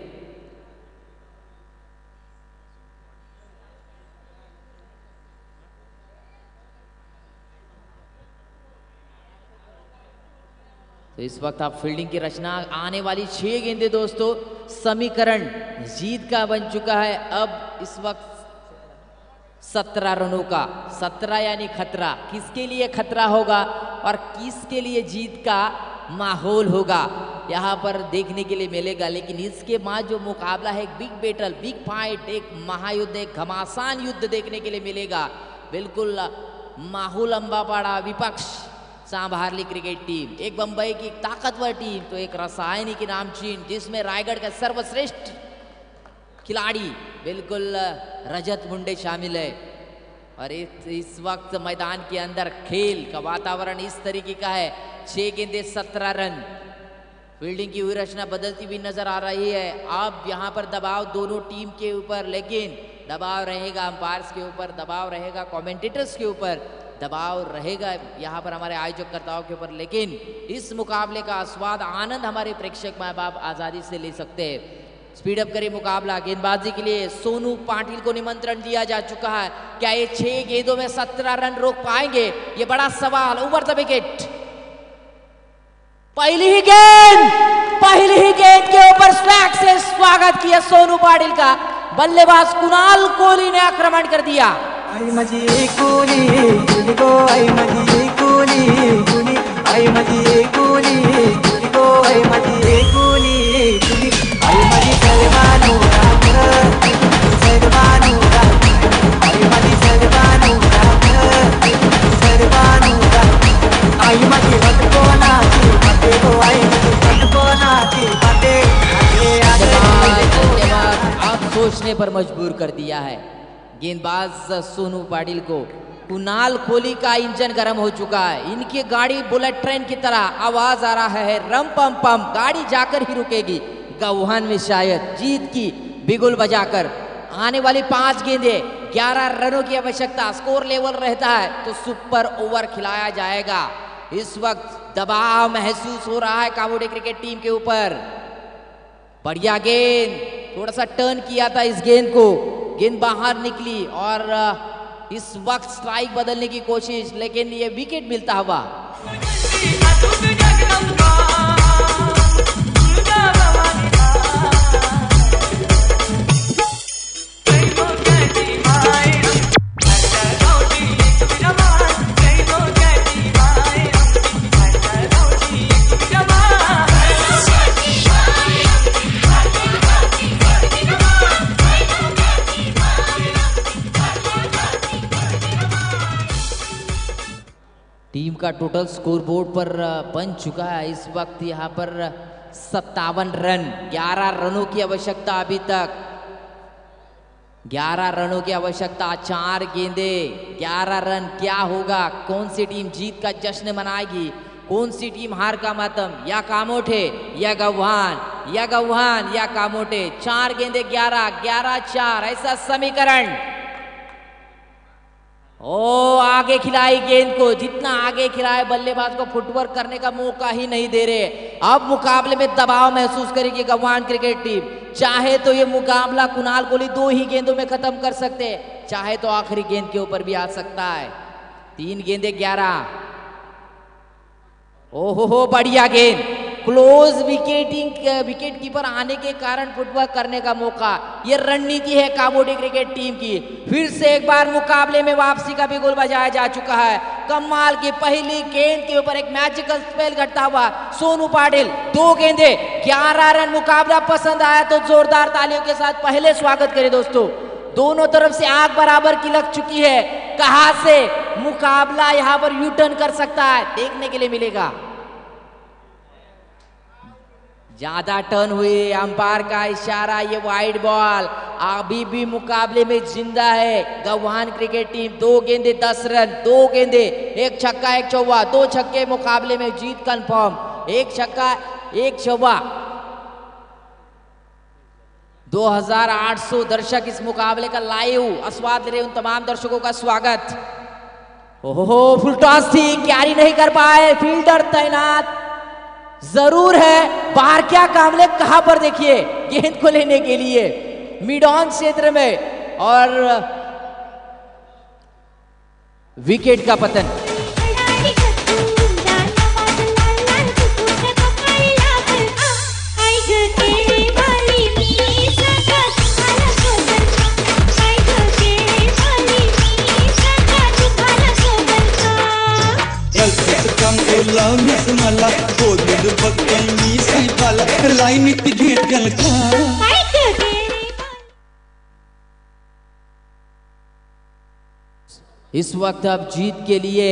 तो इस वक्त आप फील्डिंग की रचना, आने वाली 6 गेंदें दोस्तों, समीकरण जीत का बन चुका है। अब इस वक्त 17 रनों का, 17 यानी खतरा, किसके लिए खतरा होगा और किसके लिए जीत का माहौल होगा यहाँ पर देखने के लिए मिलेगा। लेकिन इसके बाद जो मुकाबला है, एक बिग बैटल, बिग फाइट, एक महायुद्ध, एक घमासान युद्ध देखने के लिए मिलेगा। बिल्कुल माहौल अम्बापाड़ा विपक्ष सांभारली क्रिकेट टीम, एक बंबई की ताकतवर टीम, तो एक रसायनी की नामचीन जिसमें रायगढ़ का सर्वश्रेष्ठ खिलाड़ी बिल्कुल रजत मुंडे शामिल है। और इस वक्त मैदान के अंदर खेल का वातावरण इस तरीके का है, 6 गेंदे 17 रन। फील्डिंग की हुई रचना बदलती हुई नजर आ रही है। अब यहाँ पर दबाव दोनों टीम के ऊपर, लेकिन दबाव रहेगा अंपायर्स के ऊपर, दबाव रहेगा कमेंटेटर्स के ऊपर, दबाव रहेगा यहाँ पर हमारे आयोजककर्ताओं के ऊपर। लेकिन इस मुकाबले का स्वाद, आनंद हमारे प्रेक्षक माँ बाप आज़ादी से ले सकते हैं। स्पीड अप करे मुकाबला। गेंदबाजी के लिए सोनू पाटिल को निमंत्रण दिया जा चुका है। क्या ये 6 गेंदों में 17 रन रोक पाएंगे? ये बड़ा सवाल। ओवर द विकेट, पहली ही गेंद के ऊपर स्लैग से स्वागत किया सोनू पाटिल का। बल्लेबाज कुणाल कोहली ने आक्रमण कर दिया। आई मजी कोहली कोहली को, आई मजी कोहली कोहली, आई मजी कोहली कोहली को, आई मजी कोहली कोहली, आई मजी सलमानो सलमानो, आई मजी सलमानो सलमानो, आई मजी हट को नाची पटे को, आई मजी हट को नाची पटे। अब सोचने पर मजबूर कर दिया है गेंदबाज सोनू पाटिल को। कुणाल कोहली का इंजन गर्म हो चुका है। इनकी गाड़ी बुलेट ट्रेन की तरह आवाज आ रहा है, रम पम पम, गाड़ी जाकर ही रुकेगी गौहान में शायद जीत की बिगुल बजाकर। आने वाली 5 गेंदे 11 रनों की आवश्यकता, स्कोर लेवल रहता है तो सुपर ओवर खिलाया जाएगा। इस वक्त दबाव महसूस हो रहा है कामोटे क्रिकेट टीम के ऊपर। बढ़िया गेंद, थोड़ा सा टर्न किया था इस गेंद को, गेंद बाहर निकली और इस वक्त स्ट्राइक बदलने की कोशिश, लेकिन ये विकेट मिलता हुआ। टीम का टोटल स्कोर बोर्ड पर बन चुका है इस वक्त यहाँ पर 57 रन। 11 रनों की आवश्यकता अभी तक, 11 रनों की आवश्यकता, 4 गेंदे, 11 रन। क्या होगा? कौन सी टीम जीत का जश्न मनाएगी? कौन सी टीम हार का मातम? या कामोठे या गौहान, या गौहान या कामोठे। 4 गेंदे 11, 11-4 ऐसा समीकरण। ओ आगे खिलाई गेंद को, जितना आगे खिलाए बल्लेबाज को फुटवर्क करने का मौका ही नहीं दे रहे। अब मुकाबले में दबाव महसूस करेगी गौहान क्रिकेट टीम। चाहे तो ये मुकाबला कुणाल कोहली 2 ही गेंदों में खत्म कर सकते हैं, चाहे तो आखिरी गेंद के ऊपर भी आ सकता है। 3 गेंदे 11। ओहो बढ़िया गेंद, क्लोज विकेट कीपर आने के कारण फुटवर्क करने का मौका। ये रणनीति है कामोडी क्रिकेट टीम की। फिर से एक बार मुकाबले में वापसी का भी गोल बजाया जा चुका है। कमाल की पहली गेंद के ऊपर एक मैजिकल स्पेल घटता हुआ सोनू पाटिल। 2 गेंदे 11 रन। मुकाबला पसंद आया तो जोरदार तालियों के साथ पहले स्वागत करें दोस्तों। दोनों तरफ से आग बराबर की लग चुकी है। कहां से मुकाबला यहां पर यू टर्न कर सकता है देखने के लिए मिलेगा। ज्यादा टर्न हुई, अंपायर का इशारा, ये वाइड बॉल। अभी भी मुकाबले में जिंदा है गौहान क्रिकेट टीम। 2 गेंदे 10 रन, 2 गेंदे, 1 छक्का 1 चौवा, 2 छक्के, मुकाबले में जीत कंफर्म। 1 छक्का 1 चौवा। 2800 दर्शक इस मुकाबले का लाइव आस्वाद ले रहे। उन तमाम दर्शकों का स्वागत। ओहो फुल टॉस थी, कैरी नहीं कर पाए। फील्डर तैनात जरूर है। बाहर क्या कामले कहां पर देखिए गेंद को लेने के लिए मिड ऑन क्षेत्र में, और विकेट का पतन। मला बोलून बघते मी साहेबाला लाईनीत घेत गेल का। इस वक्त अब जीत के लिए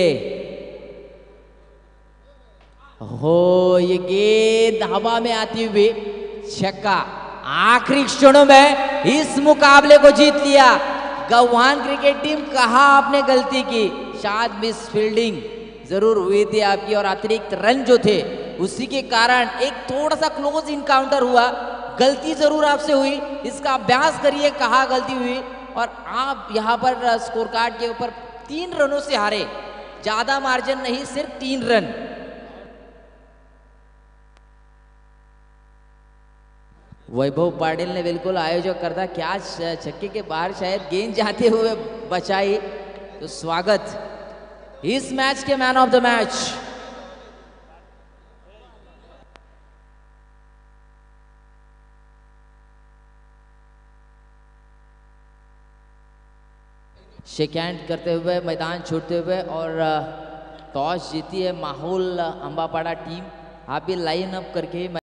हो, ये गेंद हवा में आती हुई छक्का। आखिरी क्षणों में इस मुकाबले को जीत लिया गौहान क्रिकेट टीम। कहां आपने गलती की? शायद मिस फील्डिंग जरूर हुई थी आपकी, और अतिरिक्त रन जो थे उसी के कारण एक थोड़ा सा क्लोज इनकाउंटर हुआ। गलती जरूर आपसे हुई, इसका अभ्यास करिए कहाँ गलती हुई। और आप यहाँ पर स्कोर कार्ड के ऊपर 3 रनों से हारे, ज्यादा मार्जिन नहीं, सिर्फ 3 रन। वैभव पाटिल ने बिल्कुल आयोजक करता क्या छक्के के बाहर शायद गेंद जाते हुए बचाई। तो स्वागत इस मैच के man of the match. Shake hand करते हुए मैदान छोड़ते हुए, और टॉस जीती है माहौल अम्बापाड़ा टीम। आप भी लाइन अप करके